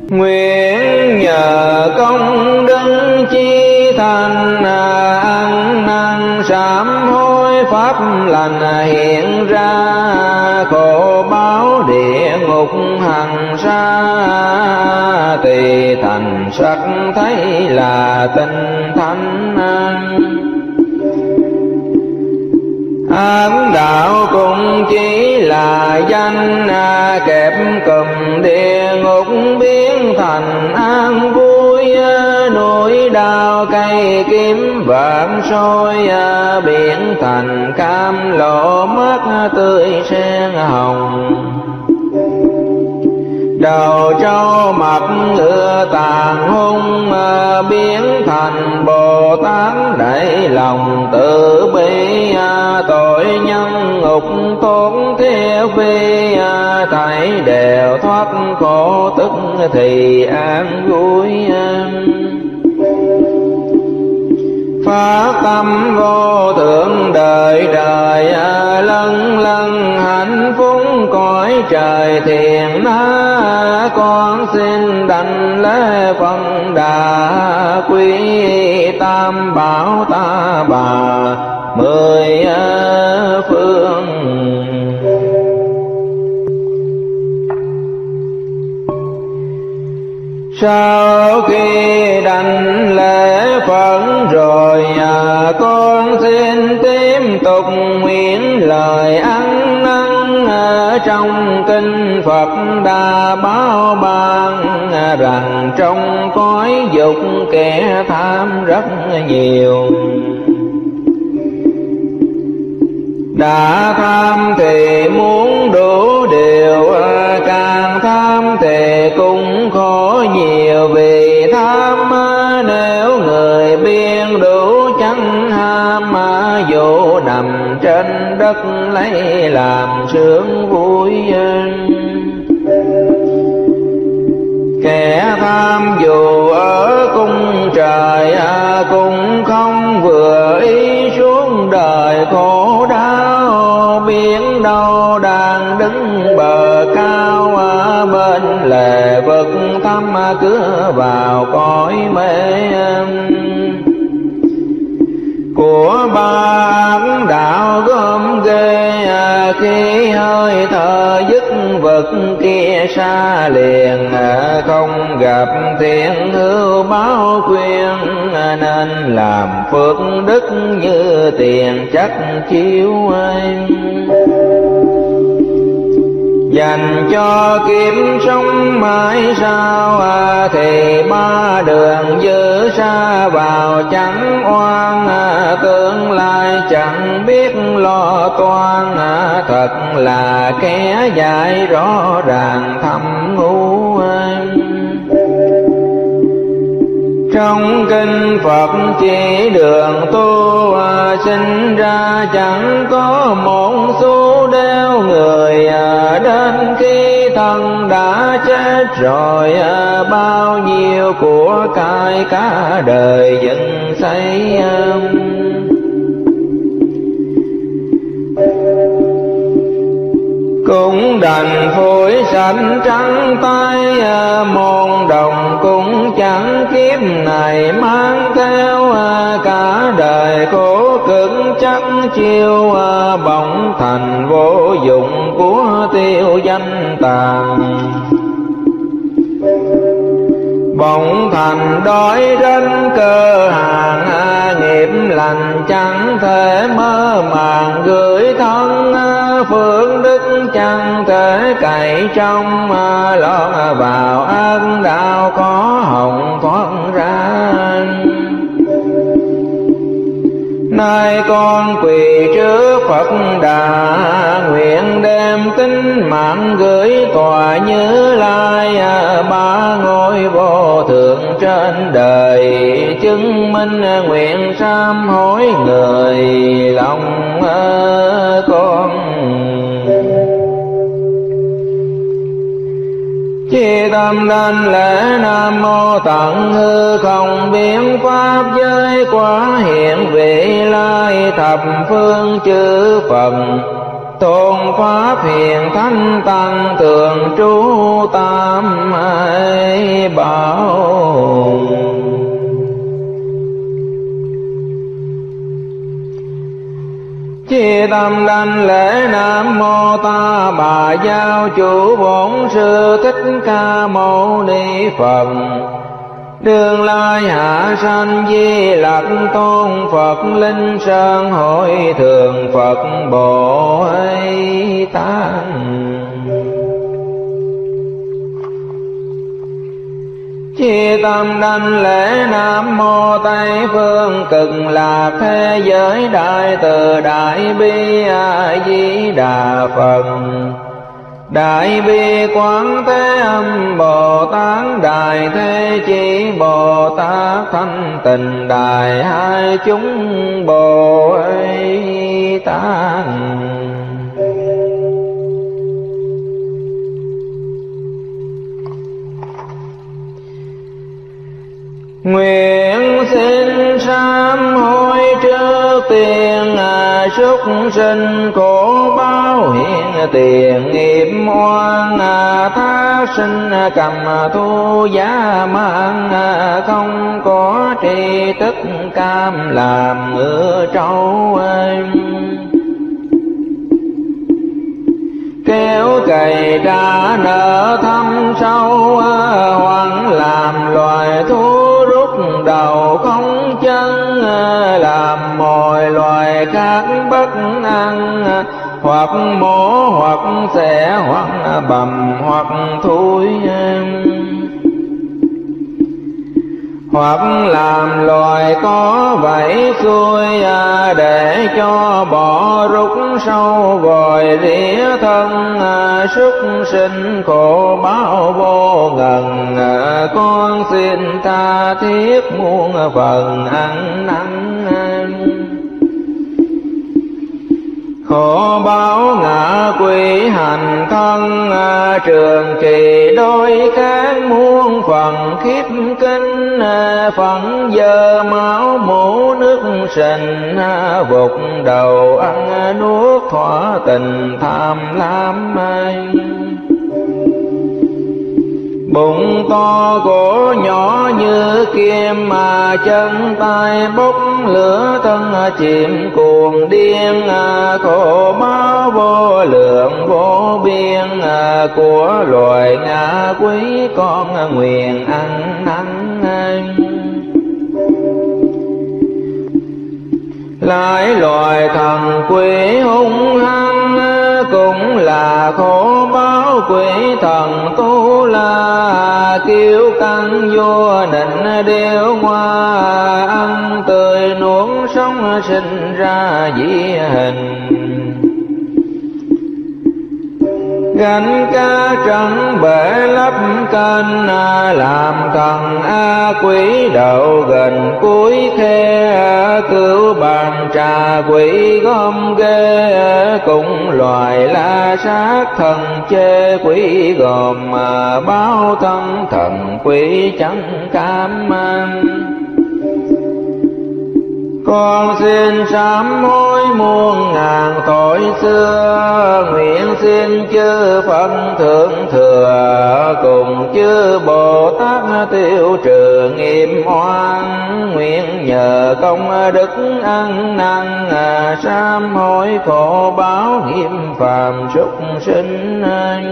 Nguyện nhờ công đức chi thành ăn năn sám hối pháp lành hiện ra, khổ báo địa ngục hằng xa, tùy thành sắc thấy là tinh thánh. Ác đạo cũng chỉ là danh, kẹp cùm địa ngục biến thành an vui, núi đao cây kiếm vạn sôi, biển thành cam lộ mắt tươi sen hồng. Đầu trâu mặt ngựa tàn hung, biến thành Bồ Tát đầy lòng từ bi, tội nhân ngục tốn theo phi, thảy đều thoát khổ tức thì an vui. Phát tâm vô thượng đời đời, lân lân hạnh phúc cõi trời thiền na. Con xin đảnh lễ Phật Đà quý tam bảo ta bà mười phương. Sau khi đảnh lễ Phật rồi, con xin tiếp tục nguyện lời ăn năn trong kinh Phật đã báo ban, rằng trong cõi dục kẻ tham rất nhiều. Đã tham thì muốn đủ điều, càng tham thì cũng khổ nhiều. Vì tham nếu người biên đủ chẳng ham, dù nằm trên đất lấy làm sướng vui. Kẻ tham dù ở cung trời, cũng không vừa ý xuống đời khổ đau. Biển đâu đang đứng bờ cao, bên lề vực thăm cứ vào cõi mê. Của ba đạo gom ghê, khi hơi thở dứt vực kia xa liền. Không gặp thiện hữu báo khuyên, nên làm phước đức như tiền chắc chiếu anh. Dành cho kiếp sống mãi sao, thì ba đường dư xa vào chẳng oan. Tương lai chẳng biết lo toan, thật là kẻ dại rõ ràng thâm ngu anh. Trong kinh Phật chỉ đường tu, sinh ra chẳng có một xu đeo người. Đến khi thân đã chết rồi, bao nhiêu của cải cả đời dựng xây. Cũng đành phủi sạch trắng tay, môn đồng cũng chẳng kiếp này mang theo. Cả đời khổ cực chắc chiêu, bỗng thành vô dụng của tiêu danh tàn. Bỗng thành đói đến cơ hàng, nghiệp lành chẳng thể mơ màng gửi thân. Phước đức chẳng thể cậy trong, lọt vào ác đạo có hồng thoát ra. Nay con quỳ trước Phật Đà, nguyện đem tính mạng gửi tòa Như Lai. Ba ngôi vô thượng trên đời, chứng minh nguyện sám hối người lòng con. Chi tâm đảnh lễ Nam Mô Tận Hư Không Biến Pháp giới quả hiện vị lai thập phương chư Phật. tôn pháp hiền thánh tăng tường trú tam bảo. Chi tâm đảnh lễ Nam Mô Ta Bà Giáo Chủ Bổn Sư Thích Ca Mâu Ni Phật. Đương lai hạ sanh Di Lặc Tôn Phật, Linh Sơn Hội Thượng Phật Bồ Tát. Chi tâm đảnh lễ Nam Mô Tây Phương Cực Lạc Thế Giới Đại Từ Đại Bi A Di Đà Phật. Đại Bi Quán Thế Âm Bồ Tát, Đại Thế Chí Bồ Tát, Thanh Tịnh Đại Hai Chúng Bồ Tát. Nguyện xin sám hối trước tiên súc sinh khổ báo hiện tiền nghiệp oan, thác sinh cầm thu giá mang, không có tri thức cam làm ngựa trâu. Kéo cày trả nợ thâm sâu, hoang làm loài thú rút đầu không chân, làm mọi loài khác bất ăn, hoặc mổ hoặc xẻ hoặc bầm hoặc thui, hoặc làm loài có vảy xuôi, để cho bỏ rút sâu vòi rỉa thân. Súc sinh khổ báo vô ngần, con xin tha thiết muôn phần ăn năn. Khổ báo ngạ quỷ hành thân, trường kỳ đôi khác muôn phần khiếp kinh. Phận giờ máu mũ nước sình, vụt đầu ăn nuốt thỏa tình tham lam. Bụng to cổ nhỏ như kim, mà chân tay bốc lửa thân chìm cuồng điên. Khổ báo vô lượng vô biên, của loài ngạ quý con nguyện ăn năn. Lại loài thần quỷ hung hăng, cũng là khổ báo quỷ thần tu la. Kiêu căng vua nịnh điêu hoa, ăn tươi nuốt sống sinh ra dĩ hình. Gánh cá trắng bể lấp kênh, làm thần quỷ đậu gần cuối khe. Cứu bàn trà quỷ gom ghê, cũng loài la sát thần chê. Quỷ gồm báo thân thần quỷ chẳng cam mang. Con xin sám hối muôn ngàn tội xưa, nguyện xin chư Phật thượng thừa, cùng chư Bồ Tát tiêu trừ nghiệp oan. Nguyện nhờ công đức ăn năn, sám hối khổ báo nghiệp phàm súc sinh.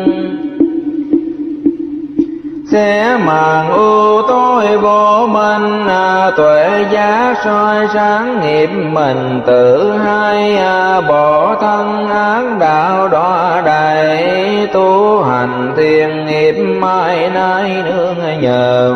Sẽ màn ưu tối vô minh, tuệ giác soi sáng nghiệp mình tự hay. Bỏ thân ác đạo đọa đầy, tu hành thiền nghiệp mai nay nương nhờ.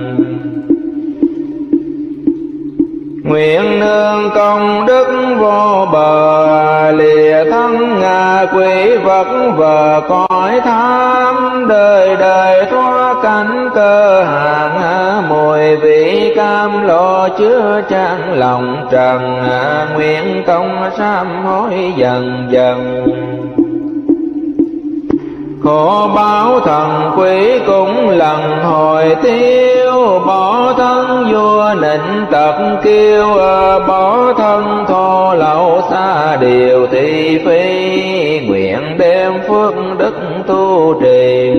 Nguyện nương công đức vô bờ, lìa thân ngạ quỷ vật vờ cõi tham. Đời đời thoát cảnh cơ hàng, mùi vị cam lo chứa chan lòng trần. Nguyện công sám hối dần dần, khổ báo thần quỷ cũng lần hồi tiêu. Bỏ thân vua nịnh tật kiêu, bỏ thân thô lậu xa điều thị phi. đem phước đức tu trì,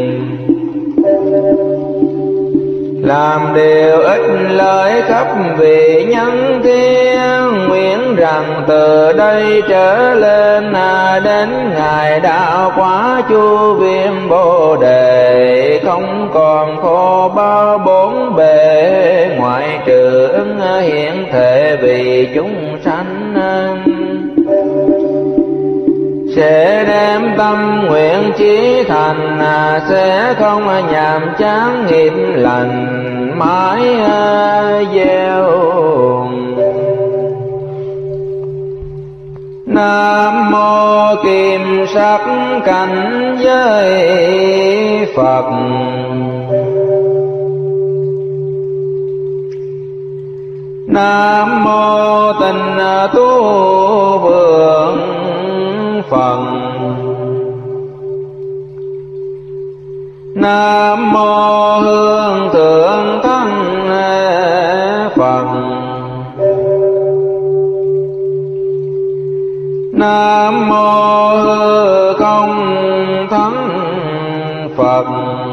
làm điều ích lợi khắp vị nhân thiên. Nguyện rằng từ đây trở lên đến ngày đạo quả chu viêm Bồ Đề, không còn khổ bao bốn bề, ngoại trừ ứng hiện thể vì chúng sanh. Sẽ đem tâm nguyện chí thành, sẽ không nhàm chán nghiệp lành mãi gieo. Nam mô Kim Sắc Cảnh Giới Phật. Nam mô Tịnh Tu Vượng Phật. Nam mô Hương Thượng Thân Phật. Nam mô Hư Không Thân Phật.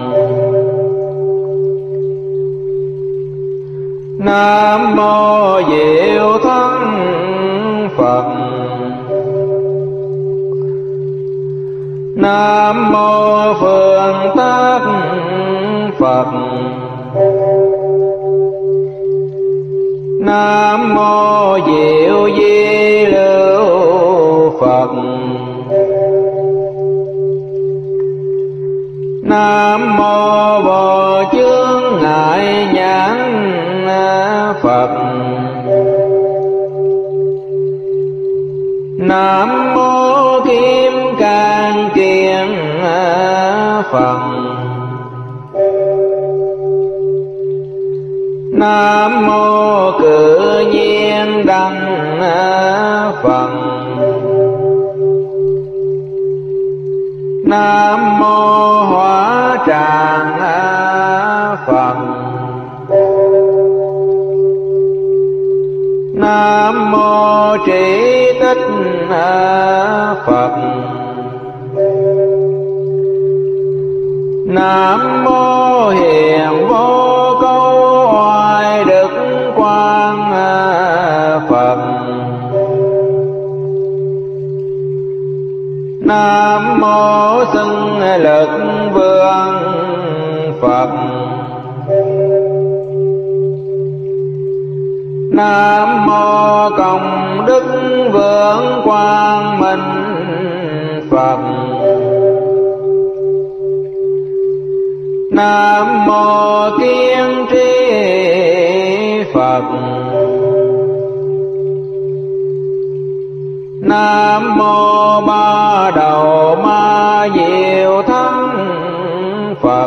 Nam mô Diệu Thân Phật. Nam mô Phương Tác Phật. Nam mô Diệu Di Lưu Phật. Nam mô Vô Chướng Ngại Nhãn Phật. Nam mô Kim Cang Kiên Phật. Nam mô Cự Nhiên Đăng Phật. Nam mô Hóa Tràng Phật. Nam mô Trí Tích Phật. Nam mô Hiền Vô Câu Oai Đức Quang Phật. Nam mô Xưng Lực Vương Phật. Nam mô Công Đức Vượng Quang Minh Phật. Nam mô Kiên Tri Phật. Nam mô Ba Đầu Ma Diệu Thân Phật.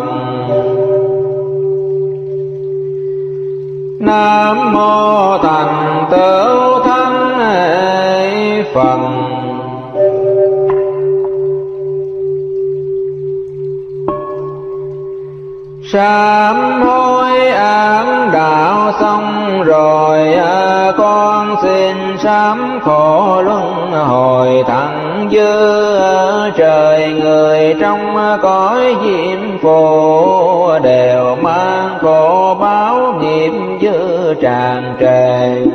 Nam mô Thành Tựu Thân Phật. Sám hối án đạo xong rồi, con xin sám khổ luân hồi thẳng dư. Trời người trong cõi diêm phù đều mang khổ báo nghiệp dư tràn trề.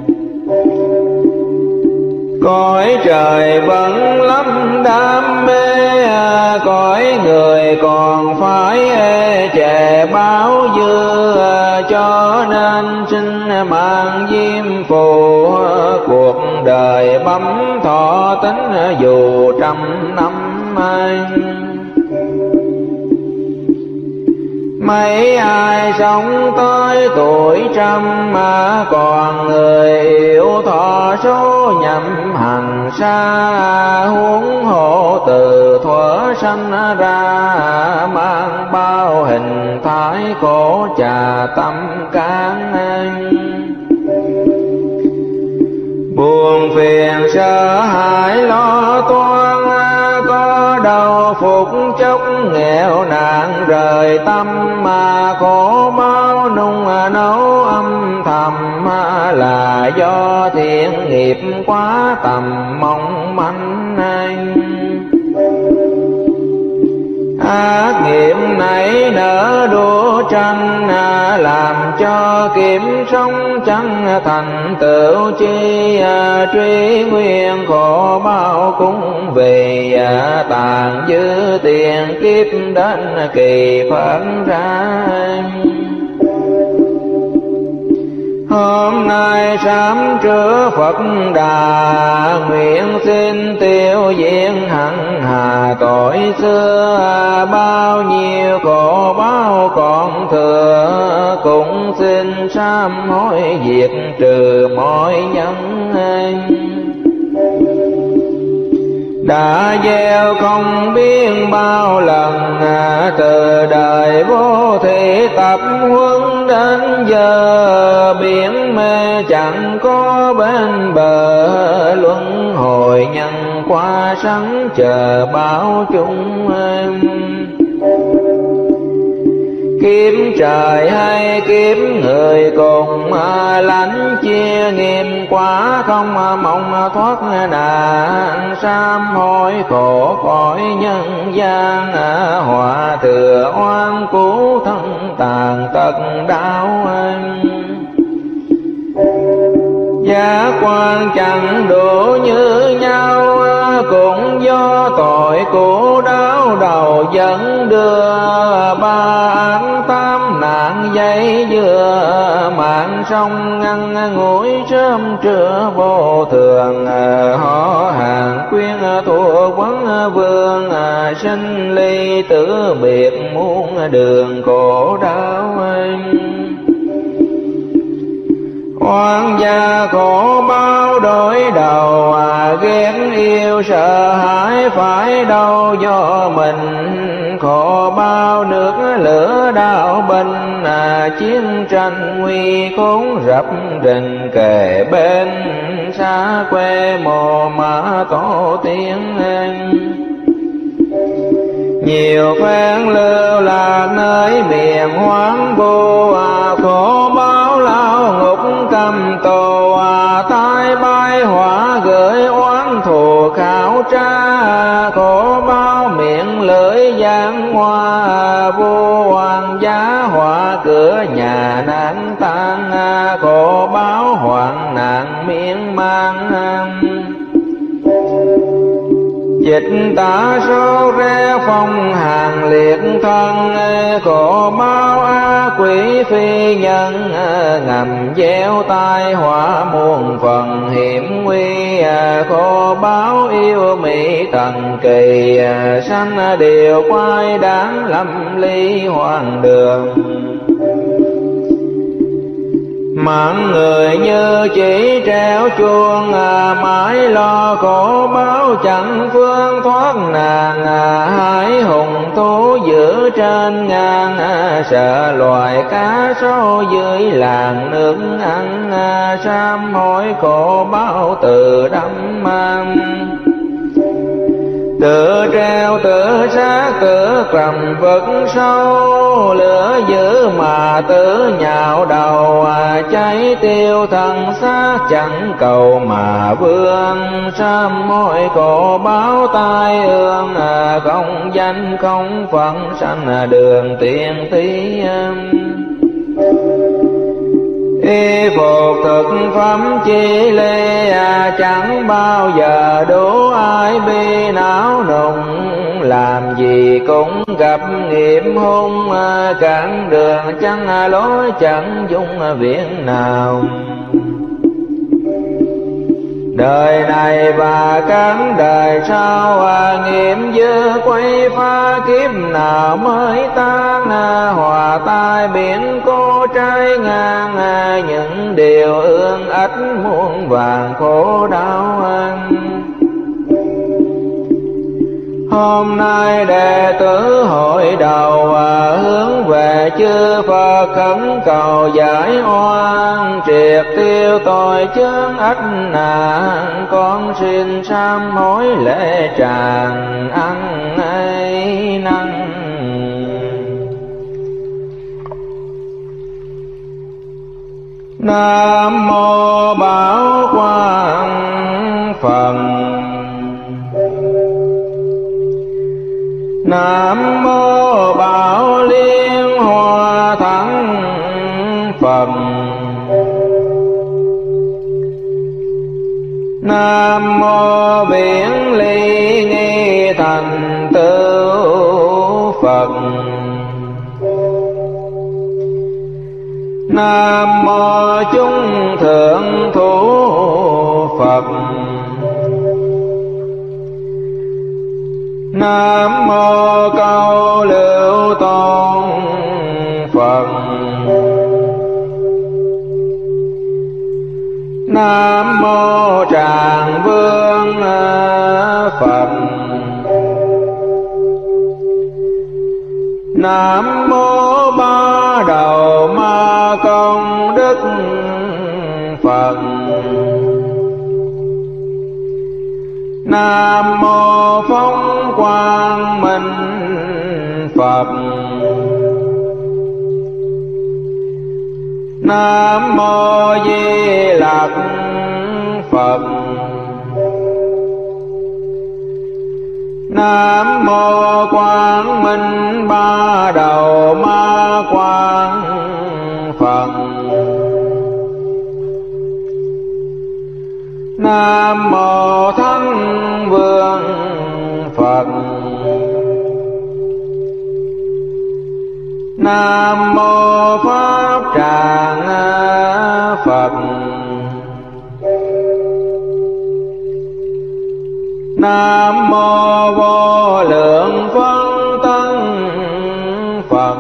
Cõi trời vẫn lắm đam mê, cõi người còn phải chè báo dư. Cho nên xin mang diêm phù, cuộc đời bấm thọ tính dù trăm năm. Mấy ai sống tới tuổi trăm mà còn người yêu thọ số nhậm hành xa. Huống hộ từ thuở sanh ra, mang bao hình thái khổ trà tâm can. Buồn phiền sợ hãi lo toan, có đâu phục chốc nghèo nạn rời tâm. Mà khổ bao nung nấu âm thầm, là do thiện nghiệp quá tầm mong manh. ác nghiệp nảy nở đua tranh, làm cho kiếm sống chẳng thành tựu chi, truy nguyên khổ bao cũng vì tàn dư tiền kiếp đến kỳ phận ra. Hôm nay sám trưa Phật Đà, nguyện xin tiêu diệt hằng hà tội xưa, bao nhiêu khổ bao còn thừa, cũng xin sám hối diệt trừ mọi nhân. Đã gieo không biết bao lần, từ đời vô thị tập huấn đến giờ, biển mê chẳng có bên bờ, luân hồi nhân qua sẵn chờ báo chúng. Kiếm trời hay kiếm người cùng, lãnh chia nghiêm quá không mong thoát nạn, sám hối khổ cõi nhân gian, họa thừa oan cứu thân tàn tật đau. Giác quan chẳng đủ như nhau, cũng do tội của đau đầu dẫn đưa, ba án tám nạn dây dưa, mạng sông ngăn ngủi sớm trưa vô thường, họ hàng quyên thua quấn vương, sinh ly tử biệt muôn đường khổ đau. Oan gia khổ bao đổi đầu, ghét yêu sợ hãi phải đâu do mình, khổ bao nước lửa đau binh, chiến tranh nguy khốn rập rình kề bên, xa quê mồ mã tổ tiên. Nhiều phen lưu lạc nơi miền hoang vu, khổ báo lao ngục cầm tù, tai bay hỏa gửi oán thù khảo tra, khổ báo miệng lưỡi giang hoa, vua hoàng giá họa cửa nhà nạn tan, khổ báo hoạn nạn miên man. Dịch tả số rẽ phong hàng liệt thân, khổ báo quỷ phi nhân, ngầm gieo tai họa muôn phần hiểm nguy, khổ báo yêu mỹ thần kỳ, sanh điều quay đáng lâm ly hoàng đường. Mạng người như chỉ treo chuông, mãi lo khổ báo chẳng phương thoát nạn, hải hùng thú giữ trên ngang, sợ loài cá sấu dưới làng nước ăn, sám hối khổ báo từ đắm mang. Tự treo tự sát tự cầm vực sâu, lửa dữ mà tự nhạo đầu, cháy tiêu thân xác chẳng cầu mà vương, sám hối khổ báo tai ương, không danh không phận sanh đường tiền tí. Y phục thực phẩm chi lê, chẳng bao giờ đủ ai bi não nùng, làm gì cũng gặp nghiệp hung, cản đường chẳng lối chẳng dung viện nào. Đời này và các đời sau, nghiệm dư quay phá kiếp nào mới tan, hòa tai biển cô trái ngang, những điều ương ách muôn vàng khổ đau. Hôm nay đệ tử hội đầu, hướng về chư Phật khẩn cầu giải oan, triệt tiêu tội chướng ách nạn, con xin sám hối lễ tràng ăn ấy năng. Nam mô Bảo Quang Phật. Nam mô Phật. Nam mô Biển Ly Nghi Thành Tựu Phật. Nam mô Chúng Thượng Thủ Phật. Nam mô Câu Lưu Tôn Phật. Nam mô Tràng Vương Phật. Nam mô Ba Đầu Ma Công Đức Phật. Nam mô Phóng Quang Minh Phật. Nam mô Di Lặc Phật. Nam mô Quang Minh Ba Đầu Ma Quang Phật. Nam mô Thánh Vương Phật. Nam mô Pháp Tràng Phật. Nam mô Vô Lượng Phân Thân Phật.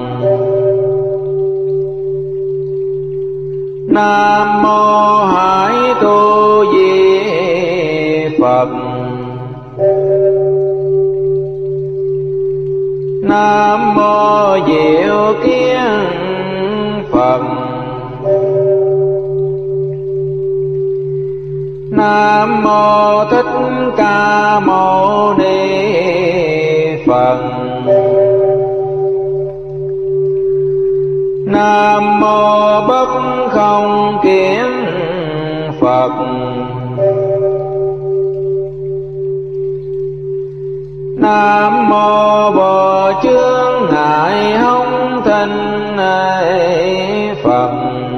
Nam mô Hải Tu Di Phật. Nam mô Diệu Kiến Phật. Nam mô Thích Ca Mâu Ni Phật. Nam mô Bất Không Kiến Phật. Nam mô Vô Chướng Ngại Hông Thinh Phật.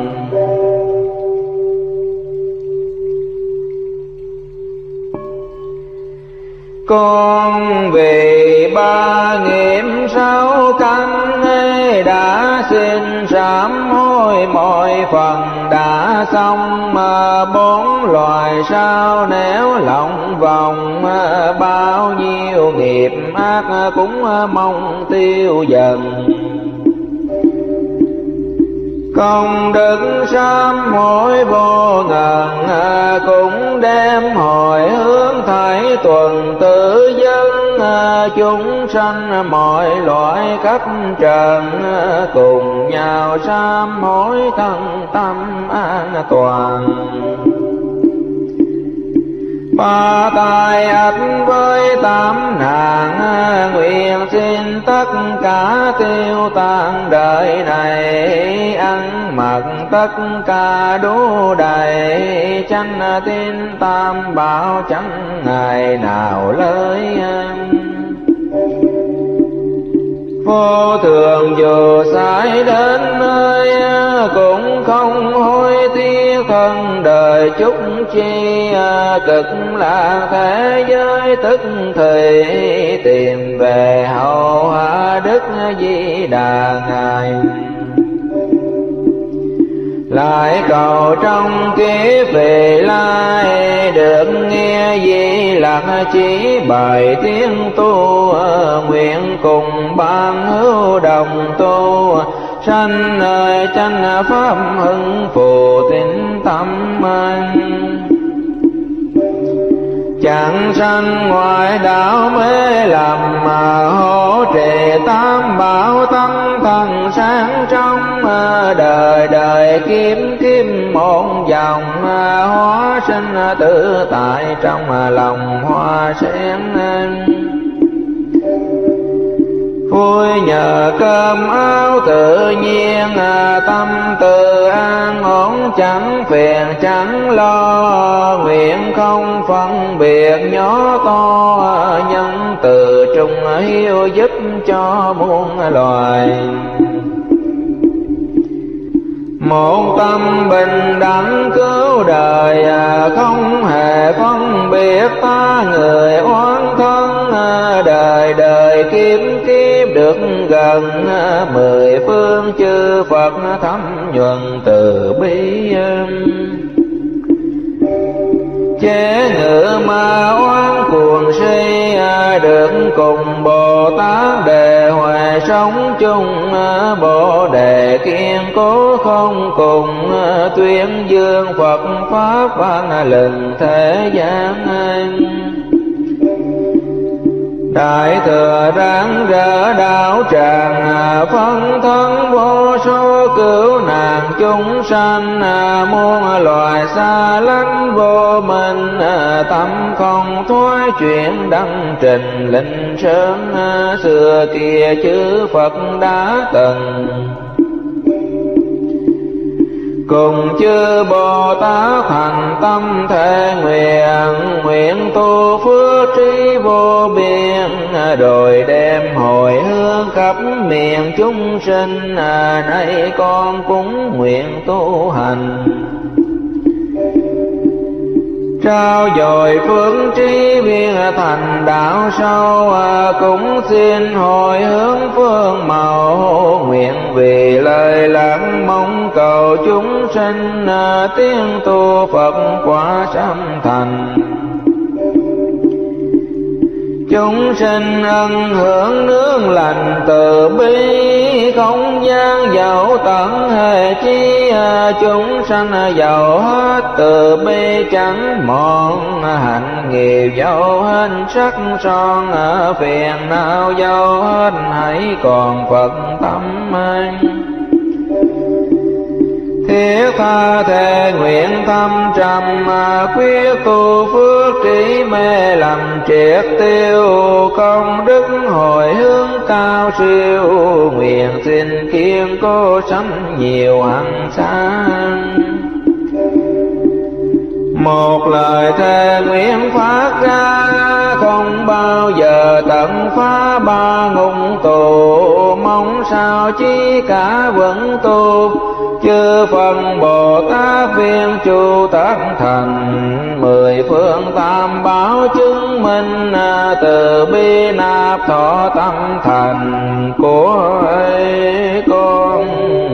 Con vì ba nghiệp sáu căn đã xin sám hối mọi phần đã xong, bốn loài sao nếu lòng vòng bao nhiêu nghiệp ác cũng mong tiêu dần. Công đức sám hối vô ngần cũng đem hồi hướng thảy tuần tự dân chúng sanh mọi loại khắp trần cùng nhau sám hối thân tâm an toàn. Ba tai ách với tám nạn nguyện xin tất cả tiêu tan đời này, ăn mặc tất cả đủ đầy, chánh tín tam bảo chẳng ngày nào lơi. Vô thường dù sai đến nơi cũng không hối tiếc thân đời chúc chi, cực lạc thế giới tức thì tìm về hậu hạ Đức Di Đà ngài. Lại cầu trong kiếp về lai được nghe Di Lặc chỉ bài tiếng tu, nguyện cùng ban hữu đồng tu, sanh nơi chánh pháp hưng phù tín tâm anh. Chẳng sanh ngoại đạo mê lầm mà hỗ trì tam bảo tăng thần sáng trong, đời đời kiếm kiếm một vòng hóa sinh tự tại trong lòng hoa sen. Vui nhờ cơm áo tự nhiên, tâm tự an ổn chẳng phiền chẳng lo, nguyện không phân biệt nhỏ to, nhân từ trung hiếu giúp cho muôn loài. một tâm bình đẳng cứu đời, không hề phân biệt ta người oán thân, đời đời kiếp kiếp được gần, mười phương chư Phật thấm nhuần từ bi. Chế ngự ma oán cuồng si, được cùng Bồ Tát đề huệ sống chung, Bồ đề kiên cố không cùng, tuyên dương Phật pháp vang lừng thế gian. Đại thừa ráng rỡ đạo tràng, phân thân vô số cứu nạn chúng sanh, muôn loài xa lánh vô minh, tâm không thoái chuyển đăng trình linh sơn, xưa kia chư Phật đã từng cùng chư Bồ Tát thành tâm thể nguyện, nguyện tu phước trí vô biên, rồi đem hồi hướng khắp miền chúng sinh, nay con cũng nguyện tu hành. Trao dồi phước trí viên thành đạo sâu, cũng xin hồi hướng phương màu, nguyện vì lời lạc mong cầu chúng sinh, tiếng tu Phật quả sám thành. Chúng sinh ân hưởng nương lành từ bi, không gian dẫu tận hề chi, chúng sanh giàu hết từ bi chẳng mòn, hạnh nghiệp dẫu hết sắc son, phiền não dẫu hết hãy còn Phật tâm anh. Thiết tha thề nguyện thâm trầm, quyết tu phước trí mê lầm triệt tiêu, công đức hồi hướng cao siêu, nguyện xin kiên cố sanh nhiều hằng sang. Một lời thề nguyện phát ra, không bao giờ tận phá ba ngục tù, mong sao chí cả vẫn tu, chư phần Bồ Tát viên chu tất thành, mười phương tam bảo chứng minh, từ bi nạp thọ tâm thành của con.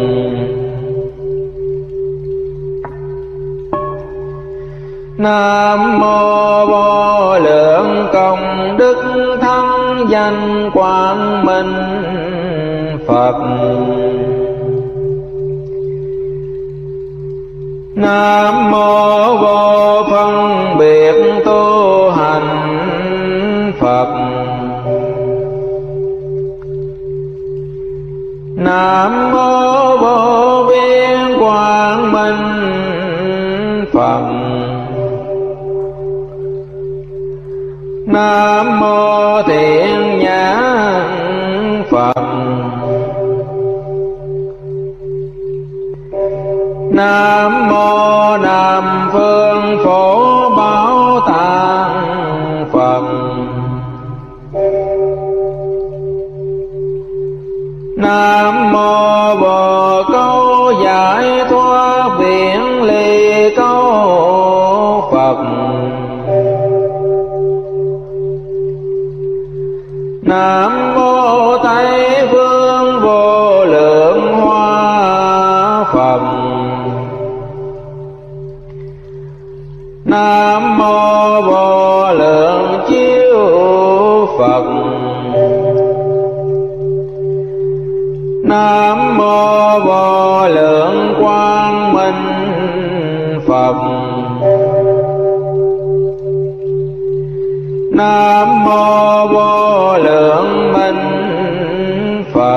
Nam mô vô lượng công đức thắng danh quang minh Phật. Nam mô vô phân biệt tu hành Phật. Nam mô vô biên quang minh Phật. Nam mô thiện nhãn Phật. Nam mô Nam phương phổ bảo tàng Phật. Nam mô vô câu giải thoát viễn ly câu Phật. Nam mô Tây phương vô lượng hoa Phật. Nam mô vô lượng chiếu Phật. Nam mô vô lượng quang minh Phật. Nam mô vô lượng minh Phật.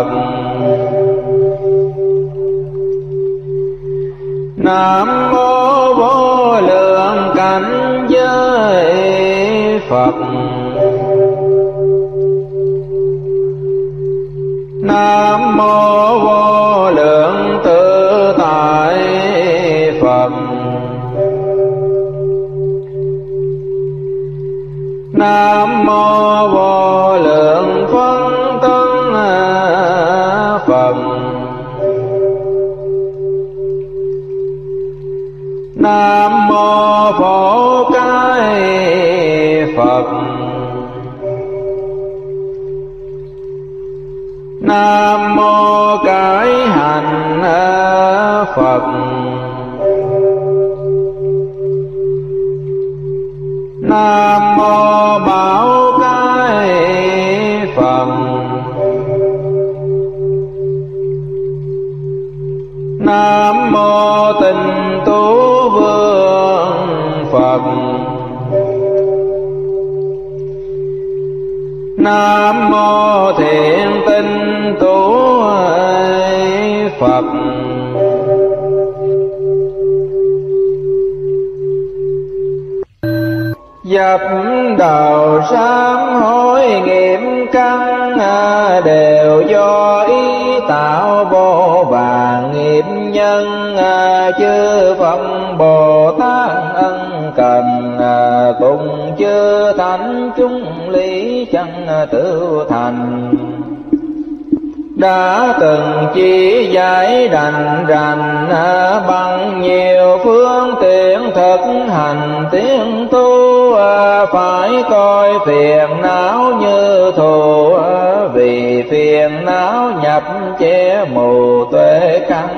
Nam mô vô lượng cảnh giới Phật. Nam mô vô lượng tự tại Phật. Nam mô vô lượng phân thân Phật. Nam mô Phổ Cái Phật. Nam mô Cái Hành Phật. Nam mô Bảo Cái Phật. Nam mô Tịnh Tú Vương Phật. Nam mô Thiện Tinh Tú Phật. Dập đầu sám hối nghiệp căn, đều do ý tạo vô vàn nghiệp nhân. Chư Phật Bồ Tát ân cần, cùng chư thánh chúng lý chân tự thành. Đã từng chỉ giải đành rành, bằng nhiều phương tiện thực hành tiến tu. Phải coi phiền não như thù, vì phiền não nhập che mù tuệ căn.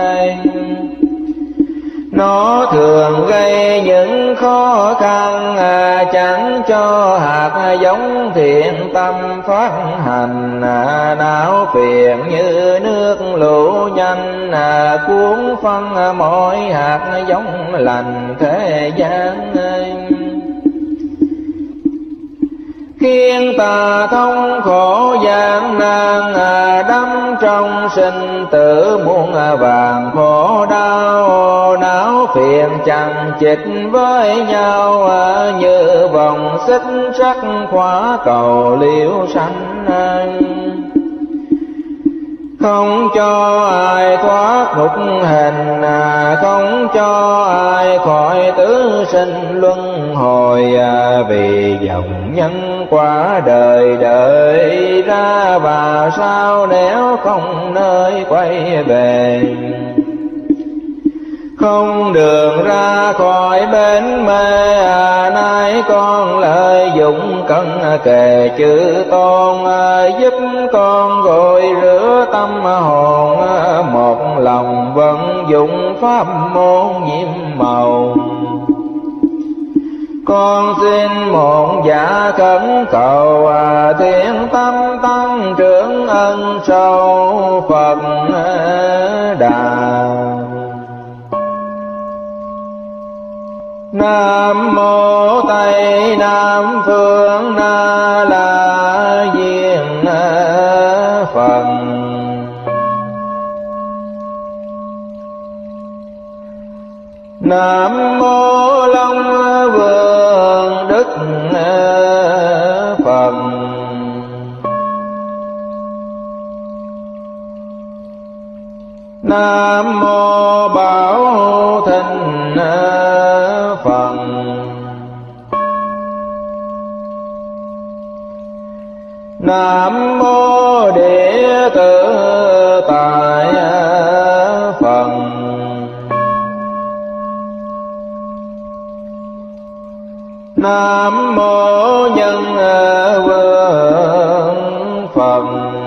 Nó thường gây những khó khăn, chẳng cho hạt giống thiện tâm phát hành. Não phiền như nước lũ nhanh, cuốn phân mỗi hạt giống lành thế gian. Khiến ta thống khổ gian nan, đắm trong sinh tử muôn vàng khổ đau. Não phiền chằng chịt với nhau, như vòng xích sắt khóa cầu liễu sanh. Không cho ai thoát ngục hình, không cho ai khỏi tứ sinh luân hồi. Vì dòng nhân quả đời đợi ra, và sao nếu không nơi quay về. Không đường ra khỏi bến mê, nay con lợi dụng cân kề chữ tôn. Giúp con gội rửa tâm hồn, một lòng vận dụng pháp môn nhiệm màu. Con xin một dạ khẩn cầu, thiện tâm tăng trưởng ân sâu Phật Đà. Nam mô Tây Nam Phương Na La Diên Phật. Nam mô Long Vương Đức Phật. Nam mô Bảo Thịnh Phật. Nam mô Địa Tự Tại Phật. Nam mô Nhân Vương Phật.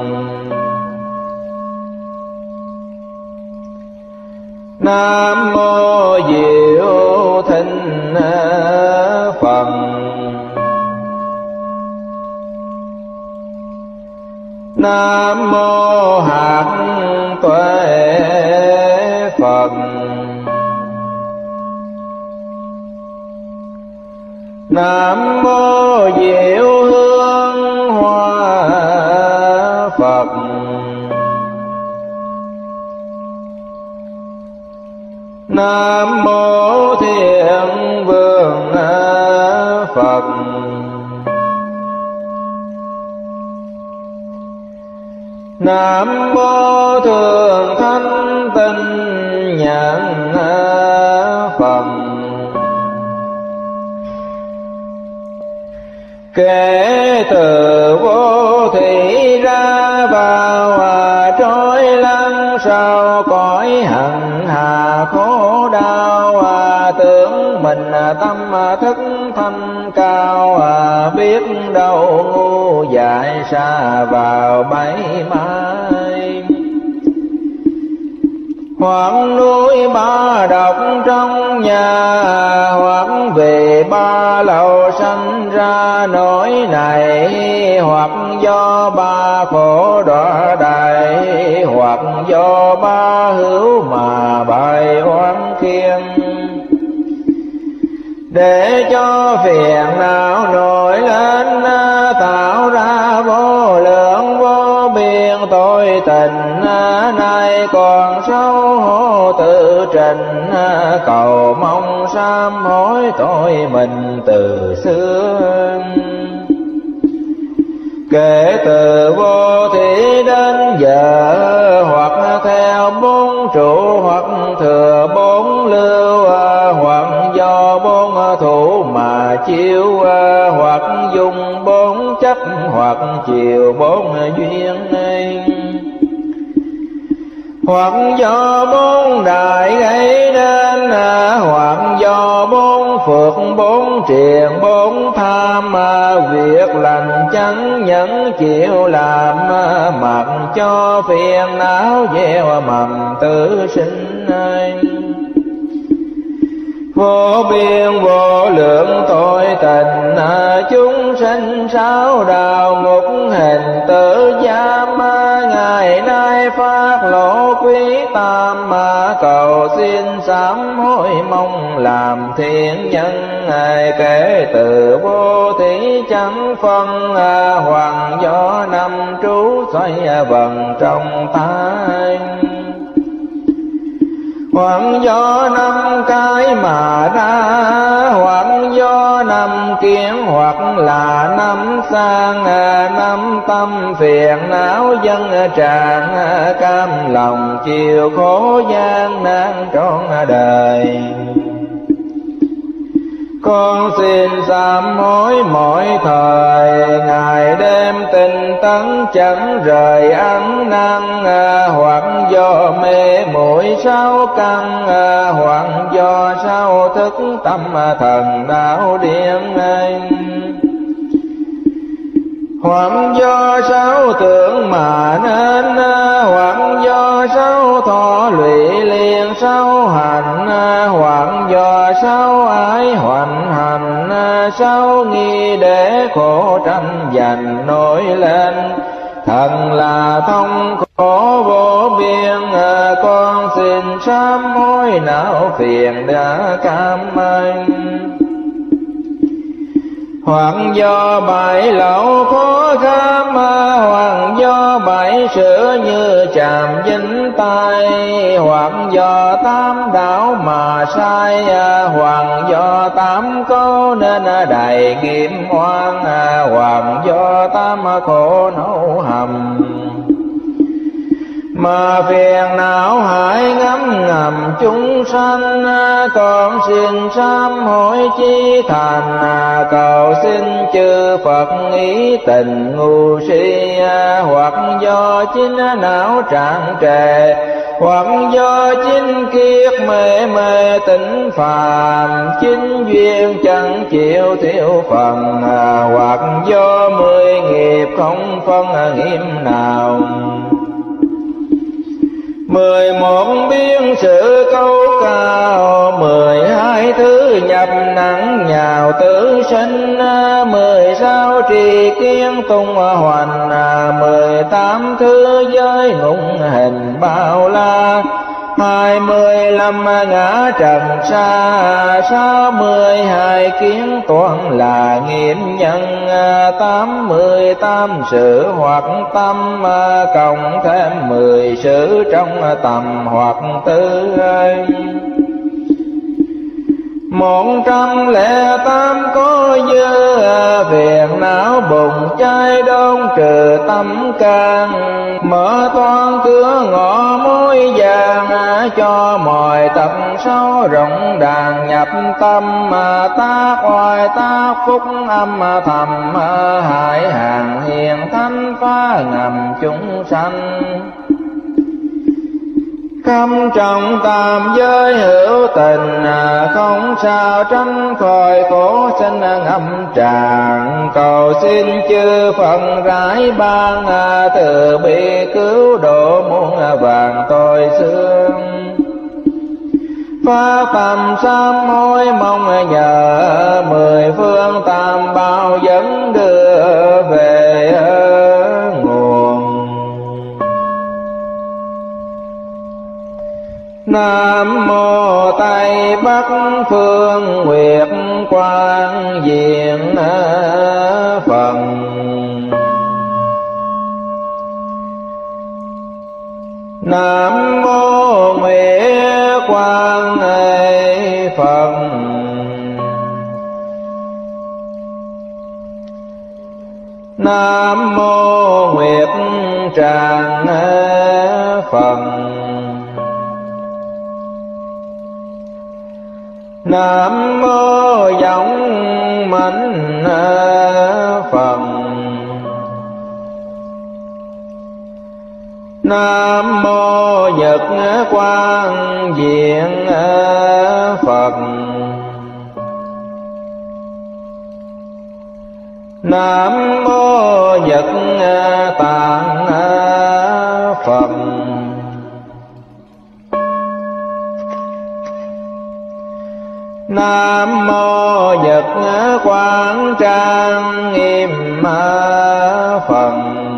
Nam mô Diệu Thịnh Phật. Nam mô Hạt Tuệ Phật. Nam mô Diệu Hương Hoa Phật. Nam mô Thiện Vương Phật. Nam mô Thường Thanh Tinh Nhận Phật. Kể từ vô thủy ra vào, trôi lăn sau cõi hận hà khổ đau. mình tâm thức thanh cao, biết đâu ngu dại sa vào bẫy mai. Hoặc núi ba độc trong nhà, hoặc vì ba lầu sanh ra nỗi này, hoặc do ba khổ đọa đầy, hoặc do ba hữu mà bày oán khiên. Để cho phiền não nổi lên, tạo ra vô lượng vô biên tội tình, nay còn xấu hổ tự trình, cầu mong sám hối tội mình từ xưa. Kể từ vô thủy đến giờ, hoặc theo bốn trụ, hoặc thừa bốn lưu, hoặc do bốn thủ mà chiếu, hoặc dùng bốn chấp, hoặc chiều bốn duyên ấy. Hoặc do bốn đại gây nên, hoặc do bốn phước bốn triền bốn tham, việc lành chẳng nhẫn chịu làm, mặc cho phiền não gieo mầm tử sinh. Vô biên vô lượng tội tình, chúng sinh sáu đạo ngục hình tử giam, ngày nay phát lộ quý tam, cầu xin sám hối mong làm thiện nhân. Kể từ vô thủy chẳng phân, hoàng do năm trú xoay vần trong tai. Hoặc do năm cái mà ra, hoặc do năm kiến, hoặc là năm sang, năm tâm phiền não dân tràn, cam lòng chịu khổ gian nan trọn đời. Con xin sám hối mỗi thời, ngày đêm tinh tấn chẳng rời ăn năn, hoặc do mê muội sáu căn, hoặc do sao thức tâm thần đạo điên anh. Hoặc do sáu tưởng mà nên, hoặc do sáu thọ lụy liền sáu hành, hoặc do sáu ái hoành hành, sáu nghi để khổ tranh giành nổi lên. Thần là thông khổ vô biên, con xin sám hối não phiền đã cam anh. Hoặc do bảy lậu khó kham, hoặc do bảy sửa như chàm dính tay, hoặc do tám đạo mà sai, hoặc do tám câu nên đầy nghiệp oan, hoặc do tám khổ nấu hầm. Mà phiền não hại ngấm ngầm chúng sanh, con xin sám hối chí thành, cầu xin chư Phật ý tình ngu si, hoặc do chính não trạng trề, hoặc do chính kiết mê mê tỉnh phàm, chính duyên chẳng chịu thiếu phần, hoặc do 10 nghiệp không phân nghiêm nào. 11 biên sự câu cao, 12 thứ nhập nặng nhào tử sinh, 16 trì kiến tung hoành, 18 thứ giới ngụng hình bao la, 25 ngã trần xa, 62 kiến toàn là nghiệm nhân, 88 sự hoặc tâm, cộng thêm 10 sự trong tầm hoặc tư. 108 có dư, phiền não bùng cháy đôn trừ tâm can, mở toan cửa ngõ mối vàng, cho mọi tật xấu rộng đàn nhập tâm, tác oai tác phúc âm thầm, hại hàng hiền thánh phá ngầm chúng sanh. khắp trong tam giới hữu tình, không sao tránh khỏi khổ sanh ngầm tràn. Cầu xin chư Phật rải ban, từ bi cứu độ muôn vàng tội xương. Pháp tầm sám hối mong nhờ, mười phương tam bảo dẫn đưa về nguồn. Nam mô Tây Bắc Phương Nguyệt Quang Diện Phật. Nam mô Nguyệt Quang Phật. Nam mô Nguyệt Tràng Phật. Nam mô Giọng Mãnh Phật. Nam mô Nhật Quang Diện Phật. Nam mô Nhật Tạng Phật. Nam mô Nhật Quang Trang Nghiêm Phật.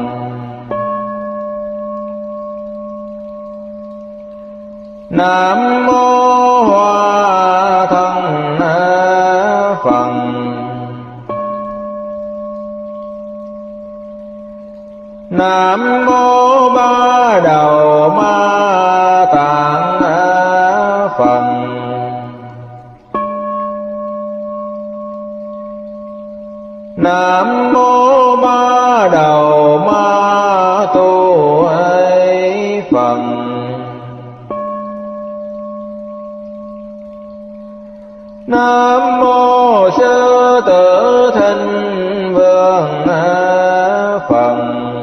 Nam mô Hoa Thân Phật. Nam mô Ba Đầu Ma Tạng Phật. Nam mô Ba Đầu Ma Tu Phật. Nam mô Sư Tử Thinh Vương Phật.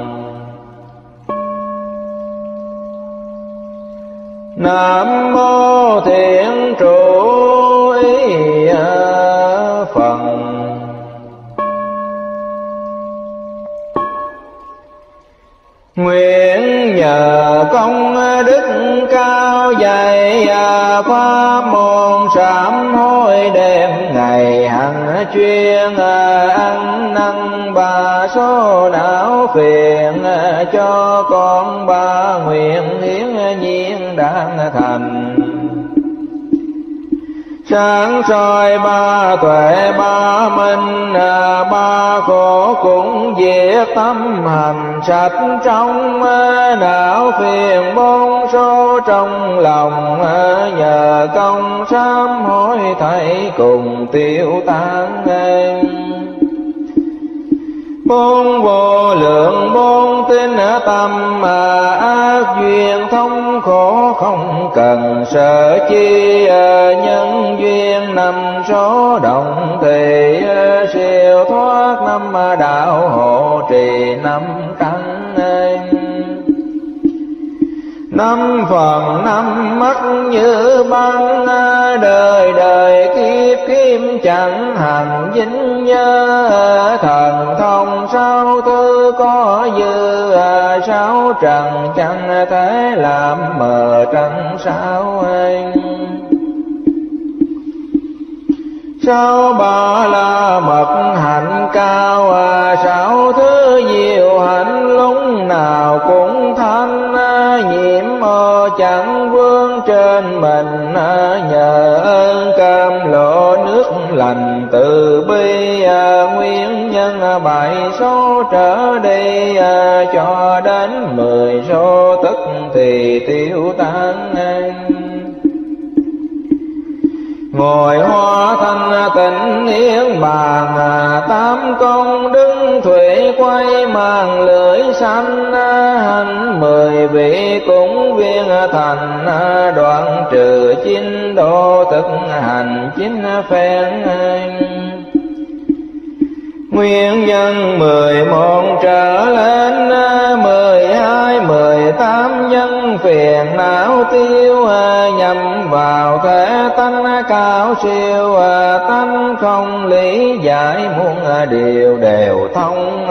Nam mô Thiện Trụ Ý Phật. Nguyện nhờ công đức cao dày, pháp môn sám hối đêm ngày hằng chuyên, ăn năn ba số não phiền, cho con ba nguyện hiến nhiên đang thành. Sáng soi ba tuệ ba minh, ba khổ cũng diệt tâm hành sạch trong, não phiền bốn số trong lòng, nhờ công sám hối thảy cùng tiêu tan. Bốn vô lượng bốn tinh tâm, ác duyên thống khổ không cần sợ chi, nhân duyên năm số động thì siêu thoát năm đạo hộ trì năm căn. Năm phần năm mắt như băng, đời đời kiếp kiếp chẳng hành dính nhớ. Thần thông sáu thứ có dư, sáu trần chẳng thể làm mờ trăng sao. Sáu ba la mật hạnh cao, sáu thứ diệu hạnh lúc nào cũng thanh. Nhiễm ô chẳng vương trên mình, nhờ ơn cam lộ nước lành từ bi. Nguyên nhân bảy số trở đi, cho đến 10 số tức thì tiêu tan. Ngồi hoa thanh tịnh yến bàn, tám công đứng thủy quay màn lưỡi xanh. Hành 10 vị cũng viên thành, đoạn trừ chín độ thực hành chín phen. Nguyên nhân 11 trở lên, 12, 18 nhân phiền não tiêu, nhằm vào thể tánh cao siêu, tánh không lý giải muôn điều đều thông.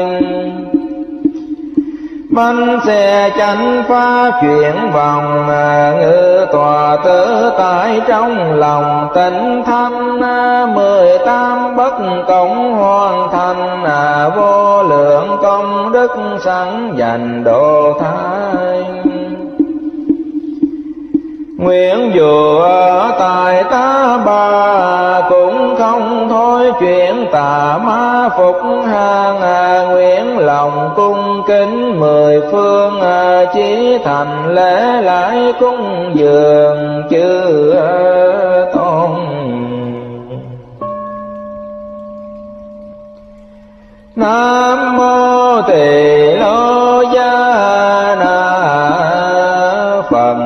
Bánh xe chánh pháp chuyển vòng, ngự tòa tự tại trong lòng tịnh thanh. 18 bất cộng hoàn thành, vô lượng công đức sẵn dành độ thái. Nguyện dù ở tại ta bà, cũng không thôi chuyện tà ma phục hàng. Nguyện lòng cung kính 10 phương, chí thành lễ lại cúng dường chư tôn. Nam mô Tỳ Lô Gia Na Phật.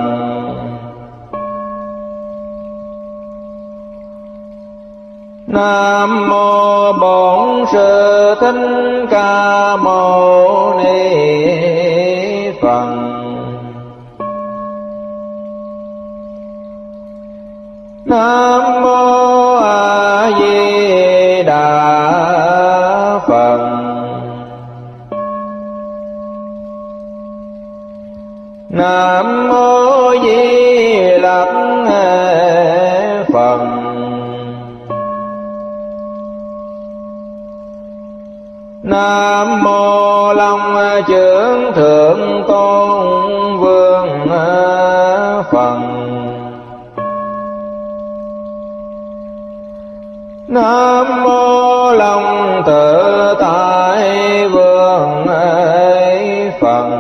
Nam mô Bổn Sư Thích Ca Mâu Ni Phật. Nam mô A Di Đà Phật. Nam mô Di Lặc Phật. Nam mô Long Trưởng Thượng Tôn Vương Phật. Nam mô Long Tự Tại Vương Phật.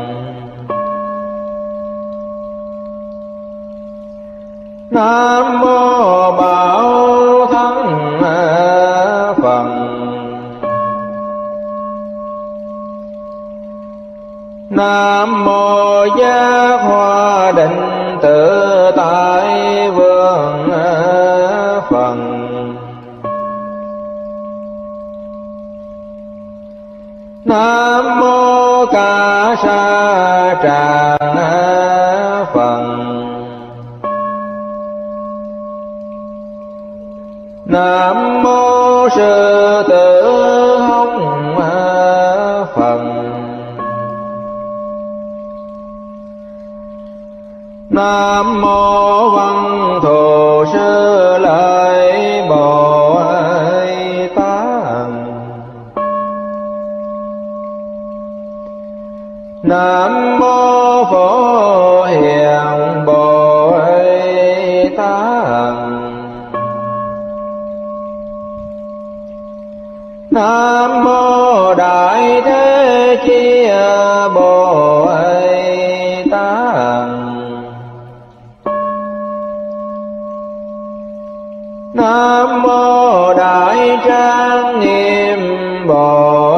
Nam mô Bảo Thắng Phật. Nam mô Giác Hoa Định Tự Tại Vương Phật. Nam mô Ca Sa Tràng Phật. Nam mô Sư Tử Hồng Phật. Nam mô Văn Thù Sư Lợi Bồ Tát. Nam mô Phổ Hiền Bồ Tát. Nam mô Đại Thế Chí Bồ Tát. Nam mô Đại Trang Nghiêm Bồ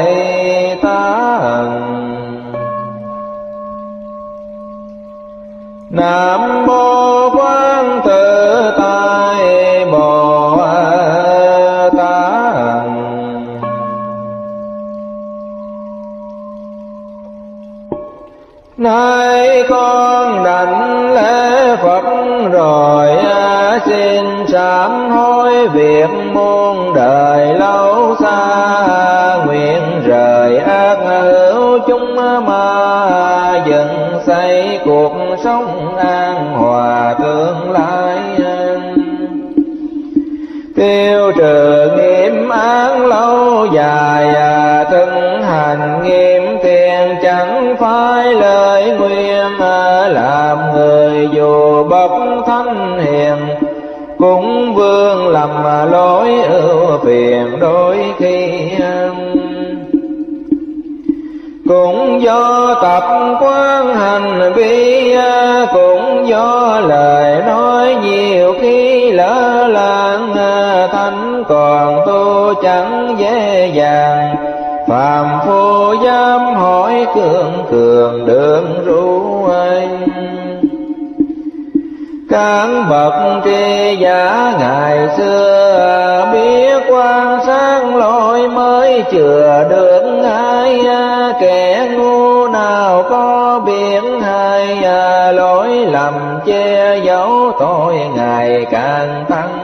Tát. Nam mô Quán Tự Tại Bồ Tát. Nay con đảnh lễ Phật rồi, xin sám hối việc muôn đời lâu xa. Nguyện rời ác hữu chúng ma, dựng xây cuộc sống an hòa tương lai. Tiêu trừ nghiệp án lâu dài, từng hành nghiêm thiện chẳng phải lời nguyên. Làm người dù bậc thánh hiền, cũng vương lầm lỗi ưu phiền đôi khi. Cũng do tập quán hành vi, cũng do lời nói nhiều khi lỡ làng. Thánh còn tu chẳng dễ dàng, phàm phu dám hỏi cường cường đường ru anh. Đáng bậc tri giả ngày xưa, biết quan sát lỗi mới chừa được ai. Kẻ ngu nào có biết hay, lỗi lầm che giấu tội ngày càng tăng.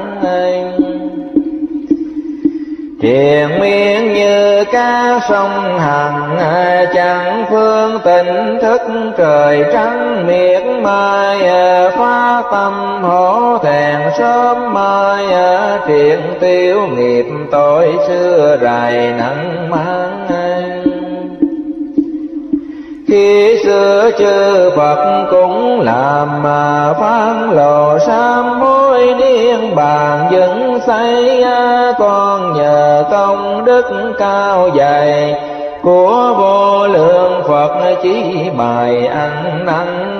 Triền miên như cá sông Hằng, chẳng phương tỉnh thức trời trắng miệt mai. Phá tâm hổ thẹn sớm mai, triền tiêu nghiệp tội xưa rày nặng mang. Khi xưa chư Phật cũng làm mà phán lộ sám hối niên bàn dựng xây. Con nhờ công đức cao dày của vô lượng Phật chỉ bài ăn năn,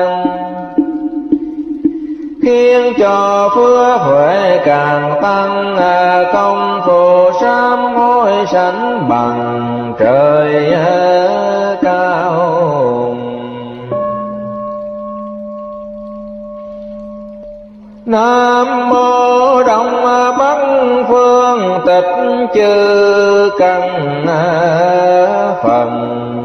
khiến cho phước huệ càng tăng. Công phu sám hối sánh bằng trời cao. Nam mô Đông Bắc Phương Tịch Chư Căn Phật.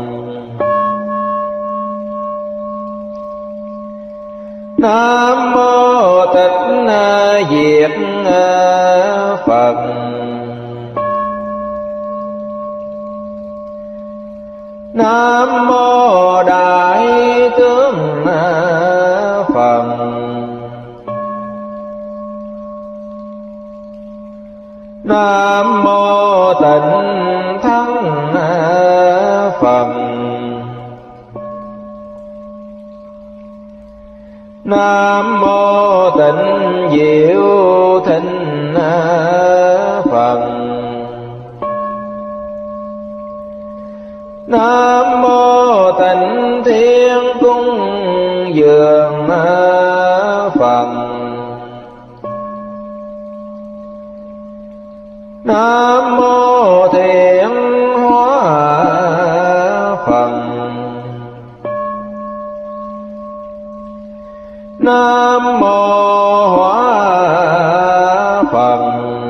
Nam mô Tịch Diệt Phật. Nam mô Đại Tướng Phật. Nam mô Tịnh Thắng Phật. Nam mô Tịnh Diệu Thịnh Phật. Nam mô Tịnh Thiên Cung Dường Phật. Nam mô Thiện Hóa Phật. Nam mô Hóa Phật.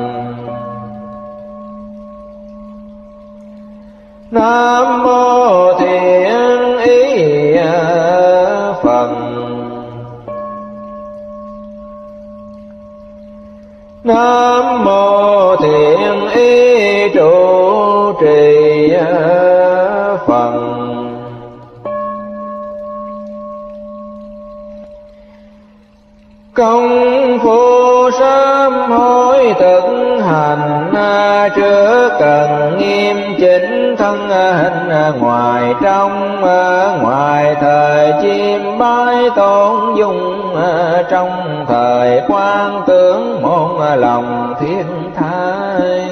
Nam mô Thiện Ý Phật. Nam mô Thiện Ý Trụ Trì Phật. Công phu sám hối thực hành, trước cần nghiêm chỉnh thân hình ngoài trong. Ngoài thời chim bay tôn dung, trong thời quan tưởng môn lòng thiên thái.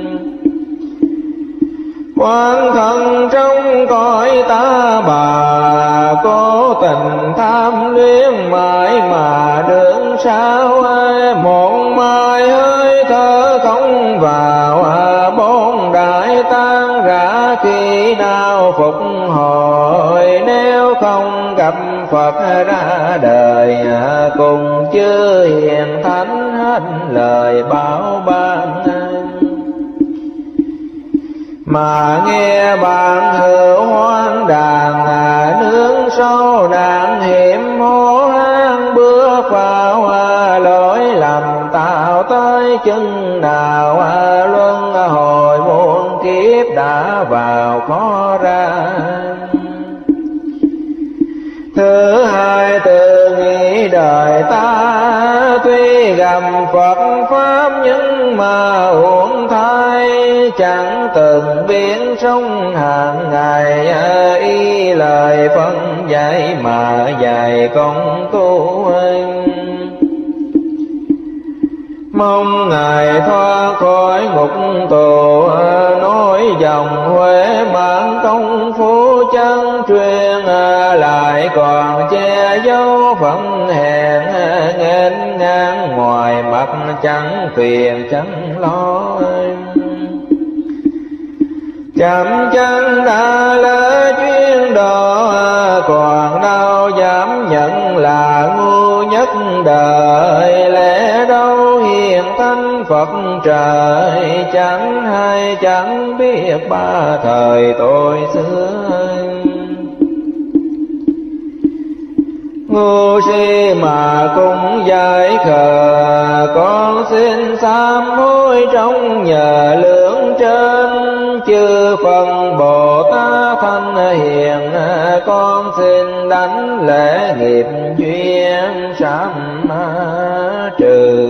Quan thân trong cõi ta bà, cố tình tham luyến mãi mà đường sao. Một mai hơi thở không vào, bốn đại tan rã khi nào phục hồi. Nếu không gặp Phật ra đời, cùng chư hiền thánh hết lời bảo ban. Mà nghe bạn hữu hoang đàn, nướng sâu nạn hiểm hố hang. Bước vào lỗi lầm tạo tới chừng nào, luân hồi muôn kiếp đã vào khó ra. Thứ hai tự nghĩ đời ta, tuy gặp Phật Pháp nhưng mà uổng thay. Chẳng từng biến sống hàng ngày, y lời phân dạy mà dạy công tu. Mong Ngài thoát khỏi ngục tù, nói dòng Huệ bản công phu chân truyền. Lại còn che giấu phận hèn, nghênh ngang ngoài mặt chẳng phiền chẳng lo. Chậm chân đã lỡ chuyên độ, còn đâu dám nhận là ngu nhất. nhất đời, lẽ đâu hiền thánh Phật trời, chẳng hay chẳng biết ba thời tôi xưa. Ngu si mà cũng giải khờ, con xin sám hối trong nhờ lưỡng trên. Chư Phật Bồ Tát thanh hiền, con xin đánh lễ nghiệp duyên sám trừ.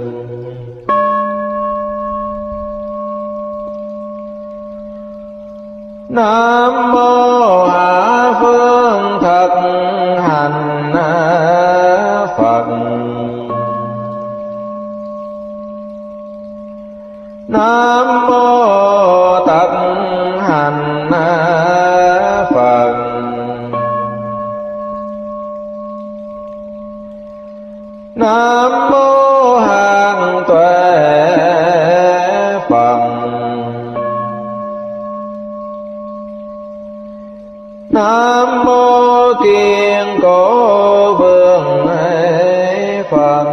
Nam mô Hạ Phương Thật Hành Phật. Nam mô Thật Hành Phật. Nam mô Hàng Tuệ Phật. Nam mô Kiên Cố Vương Phật.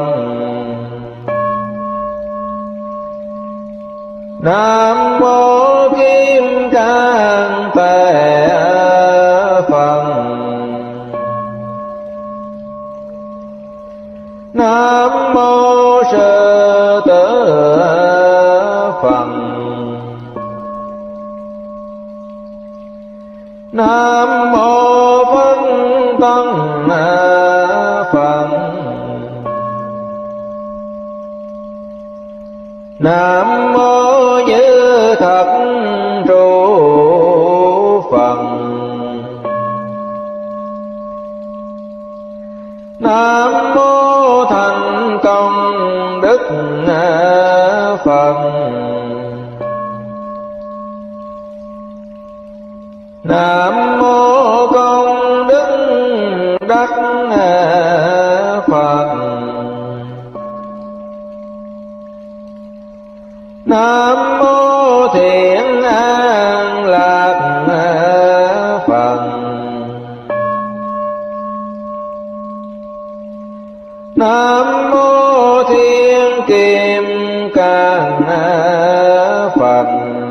Nam mô Kim Cang Tề Phật. Nam mô Sư Tử Phật. Nam mô Phân Tân Phật. Nam mô Như Thật Trụ Phật. Nam mô Thành Công Đức Phật. Nam mô Công Đức Đắc Phật. Nam mô Thiện An Lạc Phật. Nam mô Thiên Kim Cang Phật.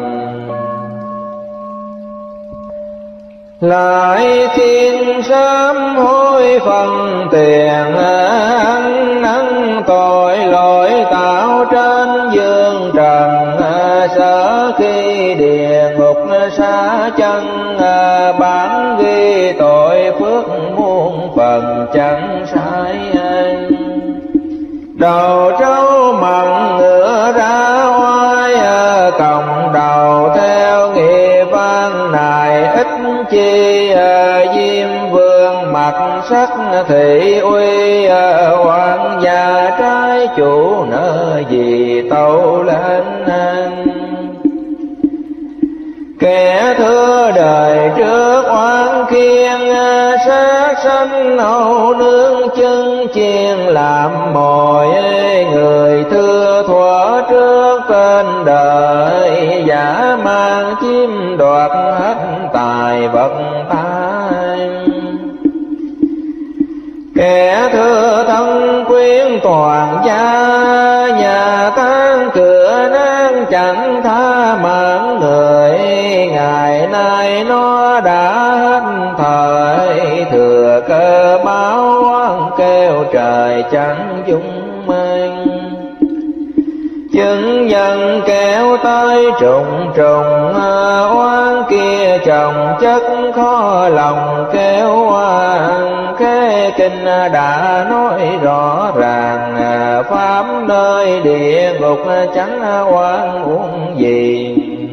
Lại xin sám hối phần tiền ăn năn tội lỗi tạo trên dương trần. Sở khi địa ngục xa chân, bản ghi tội phước muôn phần chẳng sai. Đầu trâu mặn ngựa ra oai, còng đầu theo nghiệp văn này ít chi. Diêm vương mặt sắc thị uy, hoàng gia trái chủ nợ gì tâu lên. Kẻ thưa đời trước oán kiên, sát sanh hậu nương chân chiên làm mồi. Người thưa thuở trước tên đời, giả mang chiếm đoạt hết tài vật tai. Kẻ thưa thân quyến toàn gia, nhà tan cửa nang chẳng tha mạng người. Ngày nay nó đã hết thời, thừa cơ báo oán kêu trời chẳng dung mang. Chứng nhân kéo tới trùng trùng, oán kia chồng chất khó lòng kéo oan. Khế kinh đã nói rõ ràng, pháp nơi địa ngục chẳng oan uổng gì.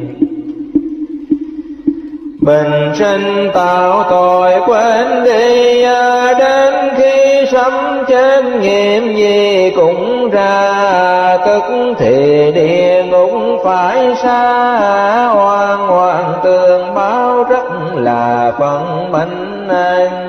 Bình sinh tạo tội quên đi, đến khi sấm chết nghiệm gì cũng ra. Tức thì địa ngục phải xa, oan oan tương báo rất là phận mệnh anh.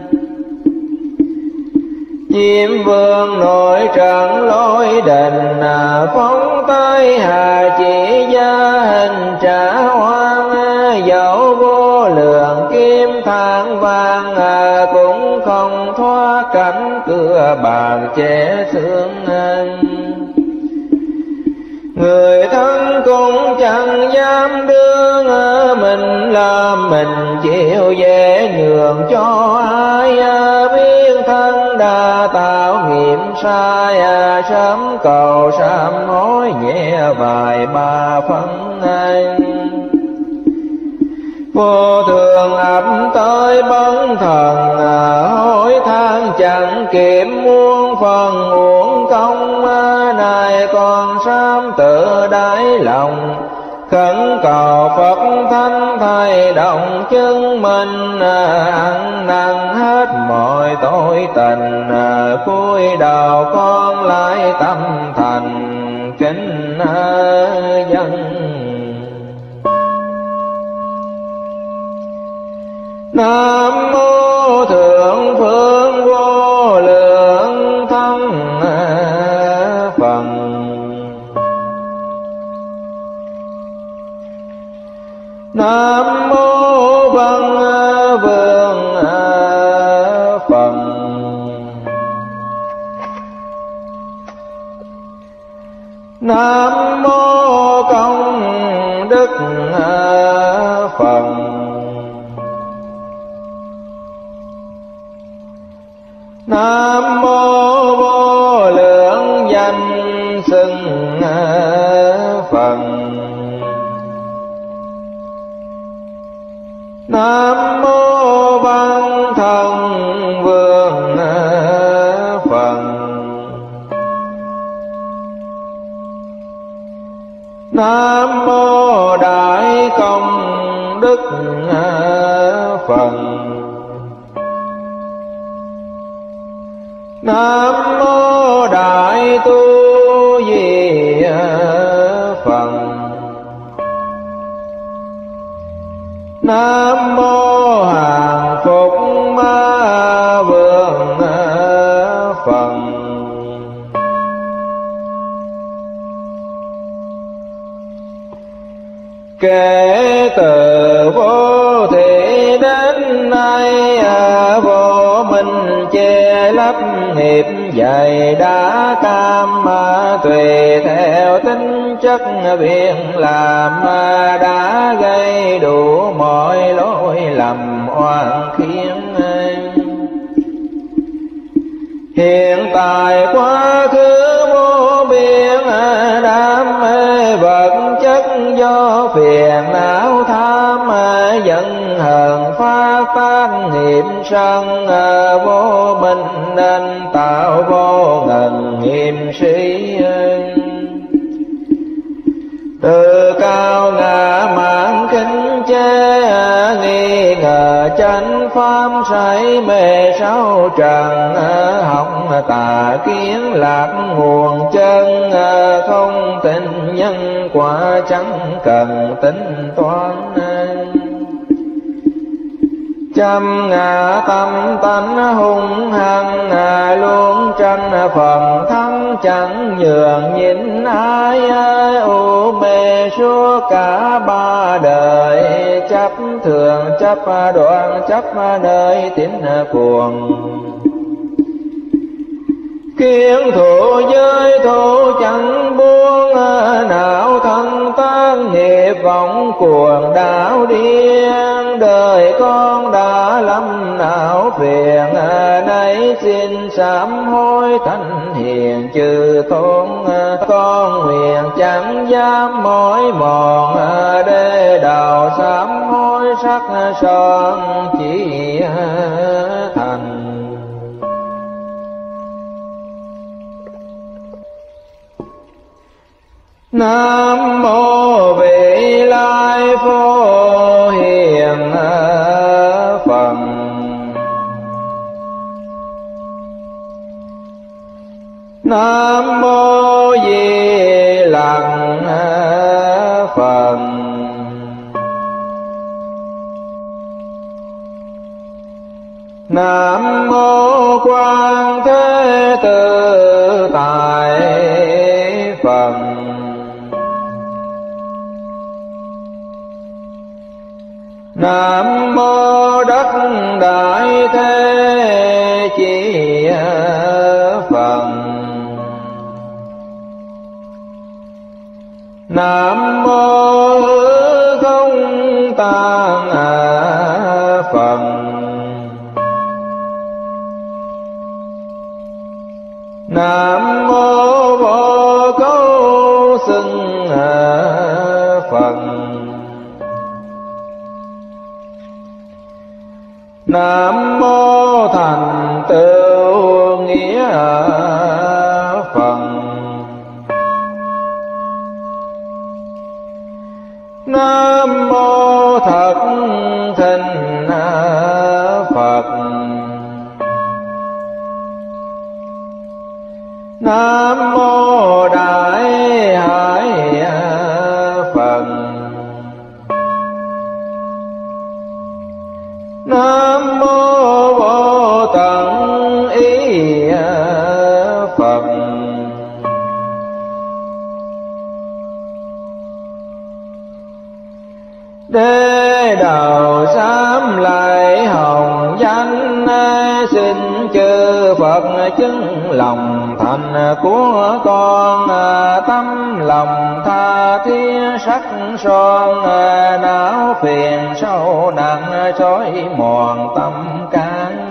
Diêm vương nội trận lối đình, phóng tay hà chỉ gia hình trả oan. Dẫu vô lượng kim than vàng, cũng không thoát cảnh cửa xưa bàn che xương. Người thân cũng chẳng dám đương mình làm mình chịu dễ nhường cho ai. Biết thân đã tạo nghiệp sai sớm cầu sám hối nhẹ vài ba phân. Vô thường ập tới bấn thần hối than chẳng kịp muôn phần uổng công. Này còn sám tự đáy lòng khẩn cầu Phật Thánh thay động chứng minh. Ăn năn hết mọi tội tình cúi đầu con lại tâm thành kính dân. Nam mô Thượng Phương Vô Lượng Thắng Phật. Nam mô Văn Vương Phật. Nam mô Công Đức Phật. Nam mô Vô Lượng Danh Xưng Phật. Nam mô Văn Thần Vương Phật. Nam mô Đại Công Đức Phật. Nam mô Đại Tu Di Phật. Nam mô Hàng Phục Ma Vương Phật. Kể từ vô thị đến nay vô minh che lấp nghiệp dày đã cam. Tùy theo tính chất việc làm đã gây đủ mọi lỗi lầm oan khiên. Hiện tại quá khứ vô biên đam mê vật chất do phiền não tham giận hờn phát tác nghiệp sân. Vô minh nên tạo vô ngần nghiệp sĩ. Từ cao ngã mạn khinh chê nghi ngờ chánh pháp say mê sáu trần. Học tà kiến lạc nguồn chân không tin nhân quả chẳng cần tính toán. Trăm ngã tâm tánh hung hăng luôn tranh phần thắng chẳng nhường nhịn ai. U mê suốt cả ba đời chấp thường chấp đoạn chấp nơi tín cuồng. Kiến thủ giới thủ chẳng buông não thân tác nghiệp vọng cuồng đảo điên. Đời con đã lâm não phiền nay xin sám hối thánh hiền chư tôn. Con nguyện chẳng dám mỏi mòn để đầu sám hối sắc son chỉ thành. Nam mô Vị Lai Phổ Hiền Phật. Nam mô Di Lặc Phật. Nam mô Quan Thế Tự Tại Phật. Nam mô Đất Đại Thế Chi Nam mô hư không tạng Phật. Nam mô vô cấu xưng Phật. Nam mô thành tựu nghĩa Phật. Nam mô thật thinh Phật. Nam mô đại hải Phật. Nam mô vô tận ý Phật. Đế đầu sám lại hồng danh, xin chư Phật chứng lòng thành của con. Tâm lòng tha thiết sắc son, não phiền sâu nặng xói mòn tâm can.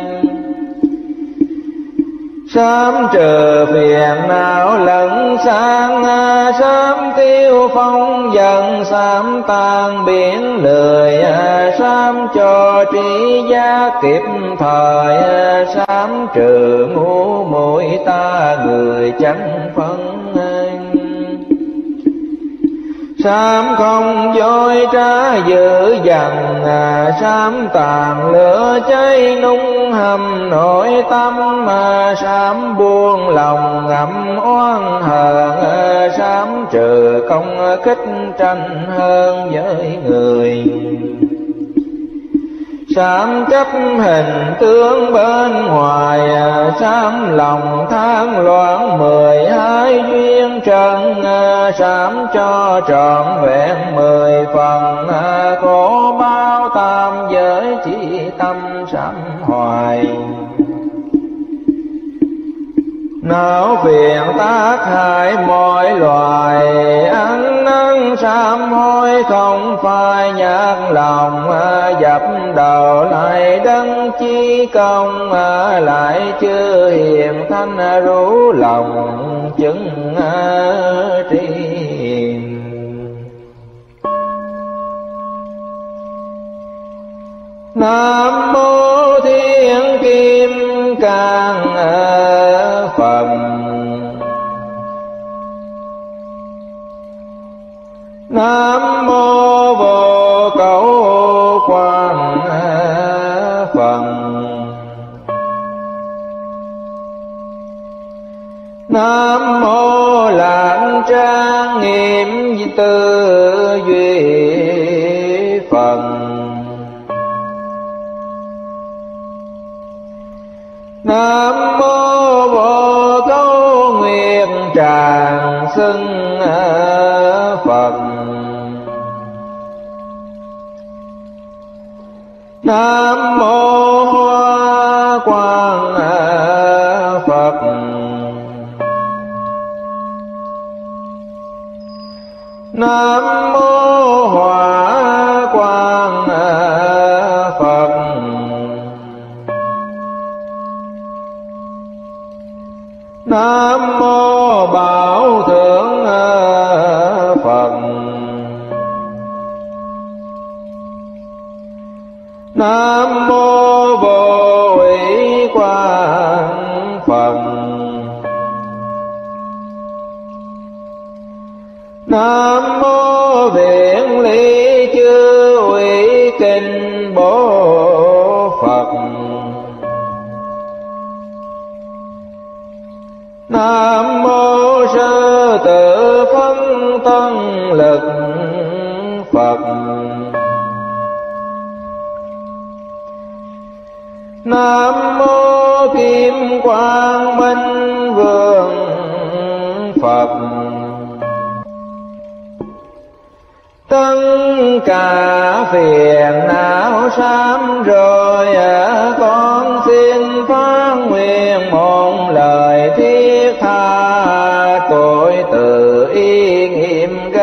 Sám trừ phiền não lẫn sang, sám tiêu phong dần, sám tan biển lười, sám cho trí giác kịp thời, sám trừ ngu muội ta người chẳng phân. Sám không dối trá dữ dằn, sám tàn lửa cháy nung hầm nội tâm. Sám buông lòng ngậm oan hờn, sám trừ công kích tranh hơn với người. Sám chấp hình tướng bên ngoài, sám lòng than loạn 12 duyên trần. Sám cho trọn vẹn 10 phần, khổ bao tam giới chỉ tâm sám hoài. Não phiền tác hại mọi loài, ăn năn sám hối không phai nhạt lòng. Dập đầu lại đấng chí công, lại chưa hiền thanh rủ lòng chứng tri. Nam mô Thiên Kim Cang Phật. Nam mô Vô Cấu Quan Phật. Nam mô Lạc Trang Nghiêm Tư Duy Phật. Nam mô Vô Cấu Nguyệt Tràng Xưng Phật. Nam mô Hoa Quang Phật. Nam mô Hỏa Quang Phật. Nam mô Bảo Thượng Phật. Nam mô Vô Ủy Quang Phật. Nam mô Viện Lý Chư Ủy Kinh Bố Phật. Nam mô Sư Tử Phân Tân Lực Phật. Nam mô Kim Quang Minh Vương Phật. Tất cả phiền não sám rồi, con xin phát nguyện một lời thiết tha. Cội từ y nghiệm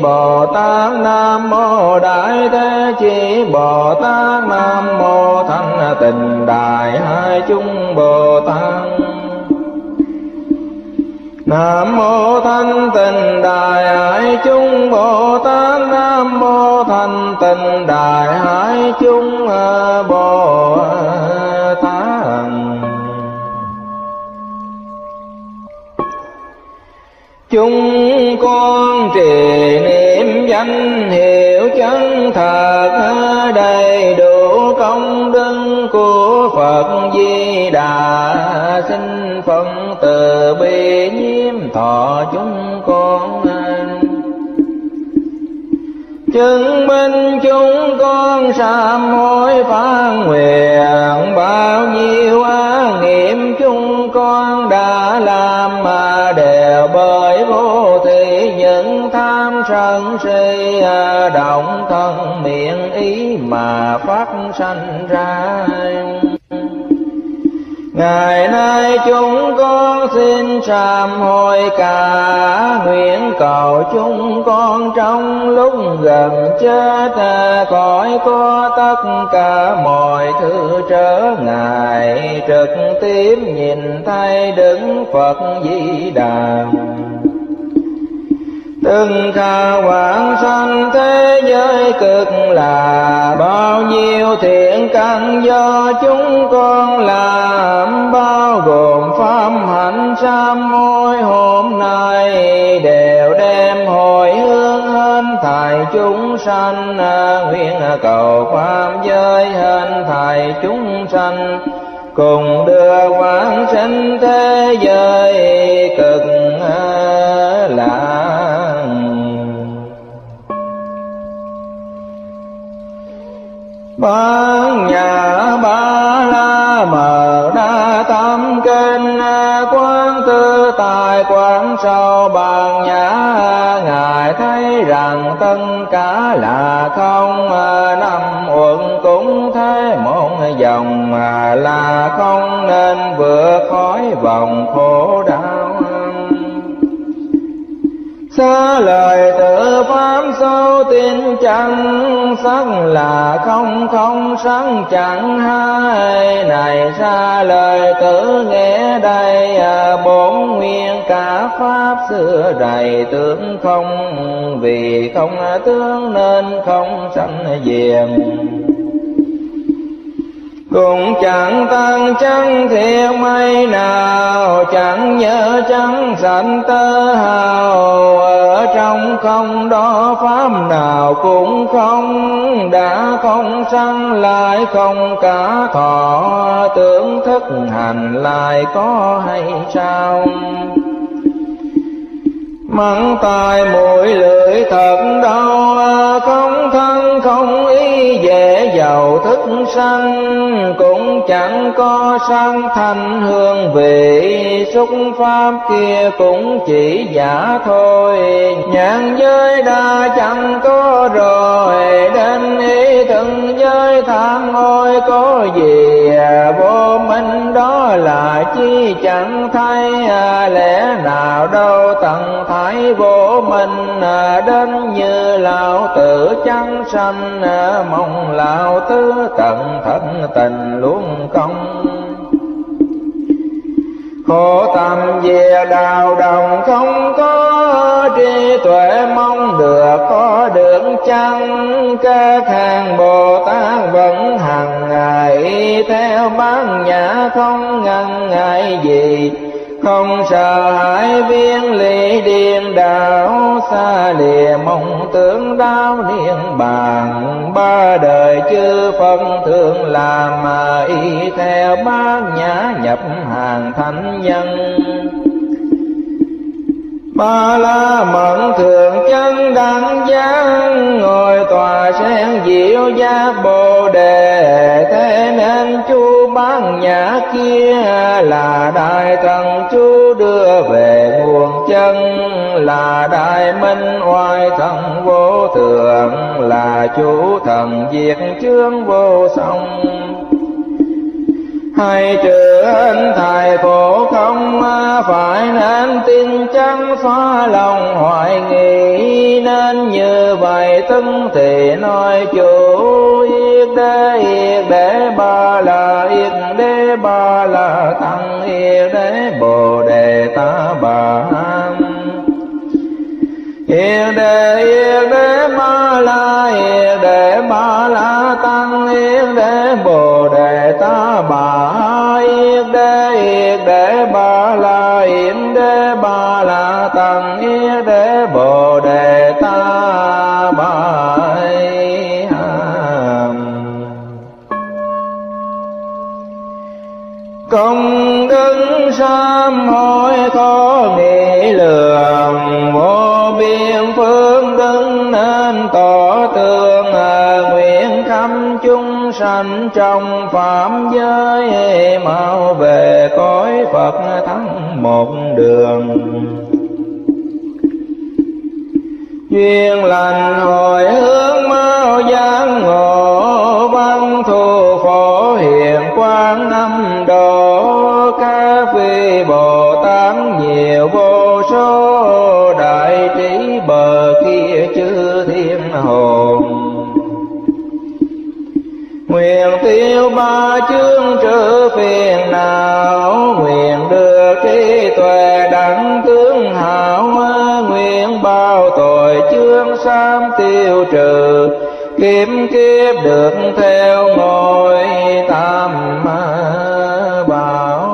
Bồ Tát, Nam mô Đại Thế Chí Bồ Tát, Nam mô Thanh Tịnh Đại Hải Chúng Bồ Tát. Nam mô Thanh Tịnh Đại Hải Chúng Bồ Tát, Nam mô Thanh Tịnh Đại Hải Chúng Bồ Tát. Chúng con trì niệm danh hiệu chân thật, đầy đủ công đức của Phật Di Đà. Xin Phật từ bi nhiếp thọ chúng con, chứng minh chúng con sám hối phán nguyện. Bao nhiêu ác nghiệp chúng con đã làm mà đều bởi vô thị những tham sân si động thân miệng ý mà phát sanh ra. Ngày nay chúng con xin sám hối cả, nguyện cầu chúng con trong lúc gần chết khỏi có tất cả mọi thứ trở ngại, trực tiếp nhìn thấy Đức Phật Di Đà. Từng khả vãng sanh thế giới cực là, bao nhiêu thiện căn do chúng con làm, bao gồm pháp hạnh sám hối hôm nay, đều đem hồi hướng hết thảy chúng sanh. Nguyện cầu pháp giới hết thảy chúng sanh, cùng đưa vãng sinh thế giới cực lạc. Bát Nhã Ba La Mật Đa Tâm Kinh, quán tư tài quán sâu Bát Nhã. Ngài thấy rằng tất cả là không, năm uẩn cũng thế một dòng là không, nên vượt khỏi vòng khổ đau. Xá lời tự pháp sâu tin chẳng, sắc là không, không sắc chẳng hai. Này xa lời tự nghe đây, bốn nguyên cả pháp xưa đầy tướng không. Vì không tướng nên không sanh diệm, cũng chẳng tăng chẳng thiệt mây nào, chẳng nhớ chẳng sanh tơ hào. Ở trong không đó pháp nào cũng không, đã không sanh lại không cả thọ. Tưởng thức hành lại có hay sao? Mắng tai mũi lưỡi thật đau, không thân không ý dễ giàu thức sanh. Cũng chẳng có sanh thanh hương vị, xúc pháp kia cũng chỉ giả thôi. Nhãn giới đa chẳng có rồi, đến ý từng giới tham ôi có gì. Vô minh đó là chi chẳng thấy, lẽ nào đâu tận thái vô minh. Đến như lão tử chẳng sanh, mong lão tứ tận thân tình luôn công. Khổ tâm về đạo đồng không có, trí tuệ mong được có được chăng. Các hàng Bồ Tát vẫn hằng ngày, theo Bát Nhã không ngần ngại gì. Không sợ hãi viên lý điên đảo, xa lìa mong tưởng đau niết bàn. Ba đời chư Phật thường làm mà y theo Bát Nhã nhập hàng thánh nhân. Ba La Mật thường chân đẳng giác, ngồi tòa sen diệu giác Bồ Đề. Thế nên chú Bát Nhã kia là đại thần chú đưa về nguồn chân, là đại minh oai thần vô thượng, là chú thần diệt chướng vô song. Hay trừ anh thầy khổ không phải nên tin chắn, xóa lòng hoài nghi, nên như vậy tưng thì nói chủ. Yết đế ba la, yết đế ba la tăng, yết đế bồ đề ta bà. Yết đế ba la, yết đế ba la tăng, yết đế bồ đề ta bà. Yết đế ba la, yết đế ba la tăng, yết đế bồ đề ta bà. Công đức sám hối có nghị lượng, vô biên phương đức nên tỏ tường. Nguyện khắp chúng sanh trong phạm giới, mau về cõi Phật thắng một đường. Duyên lành hồi hướng mau giác ngộ, văn thù phổ hiền quang âm độ. Các vị Bồ Tát nhiều vô số, đại trí bờ kia chư thiên hồn. Nguyện tiêu ba chướng trừ phiền não, nguyện được trí tuệ đẳng tướng hảo. Nguyện bao tội chướng sám tiêu trừ, kiếm kiếp được theo ngôi tam bảo.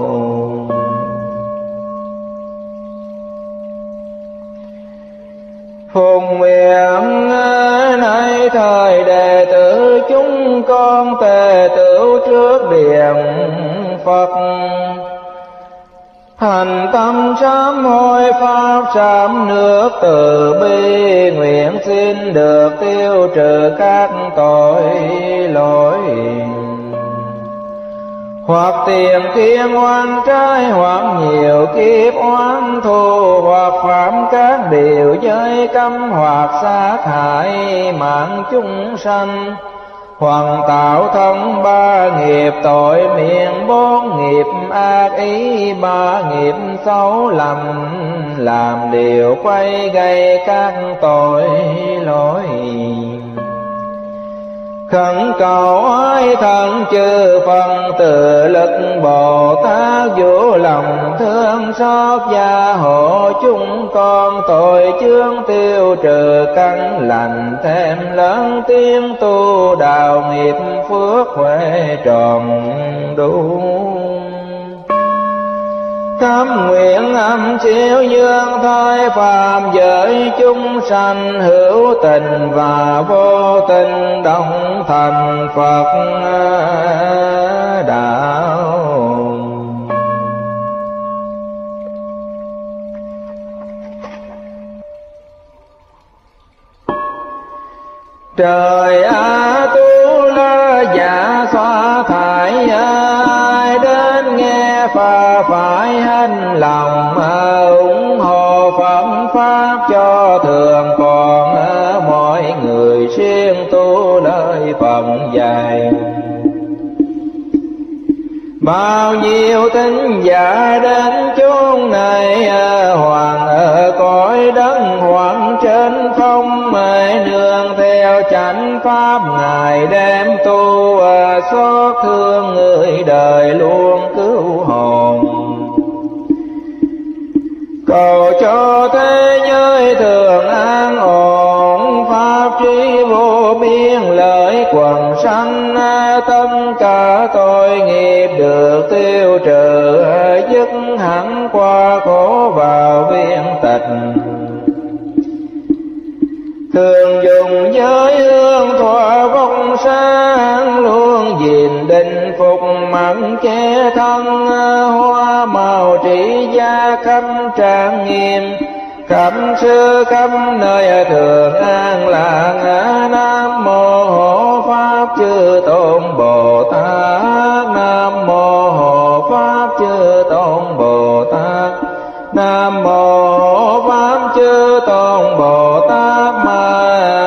Phùng nguyện nay thời đệ tử chúng con tề tửu trước điện Phật, thành tâm sám hối pháp sám nước từ bi. Nguyện xin được tiêu trừ các tội lỗi, hoặc tiền kiên oan trái, hoặc nhiều kiếp oán thù, hoặc phạm các điều giới cấm, hoặc sát hại mạng chúng sanh, hoặc tạo thân ba nghiệp tội miệng, bốn nghiệp ác ý, ba nghiệp xấu lầm, làm điều quay gây các tội lỗi. Khẩn cầu ái thần chư Phật tự lực Bồ Tát, vũ lòng thương xót gia hộ chúng con. Tội chướng tiêu trừ căn lành, thêm lớn tiếng tu đạo nghiệp phước huệ tròn đủ. Cam nguyện âm siêu dương thai phàm giới chúng sanh, hữu tình và vô tình đồng thành Phật đạo. Trời Tu La dạ xoa thải, ai đến nghe phà phải hành lòng. Ủng hộ Phật pháp cho thường còn, mọi người siêng tu lời Phật dạy. Bao nhiêu thính giả đến chốn này, hoàng ở cõi đất hoặc trên phong, nương theo chánh pháp Ngài đem tu. Xót thương người đời luôn cứu hồn, cầu cho thế giới thường an ổn. Pháp trí vô biên lợi quần sanh, tất cả tội nghiệp được tiêu trừ. Dứt hẳn qua khổ vào viên tịch, thường dùng giới hương thọ vong sáng. Luôn gìn định phục mặn che thân, hoa màu trị gia khắp trang nghiêm. Khắp xứ khắp nơi thường an lạc. Nam mô Hộ Pháp Chư Tôn Bồ Tát, Nam mô Hộ Pháp Chư Tôn Bồ Tát, Nam mô Hộ Pháp Chư Tôn Bồ Tát Ma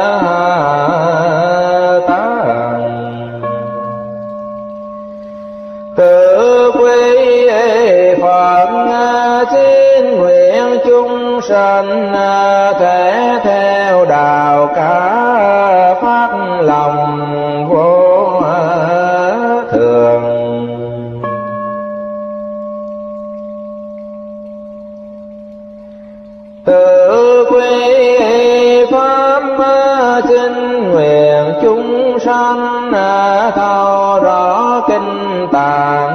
Tát. Tự quy Phật sanh thể theo đạo cả phát lòng vô thường. Tự quy pháp xin nguyện chúng sanh thấu rõ kinh tạng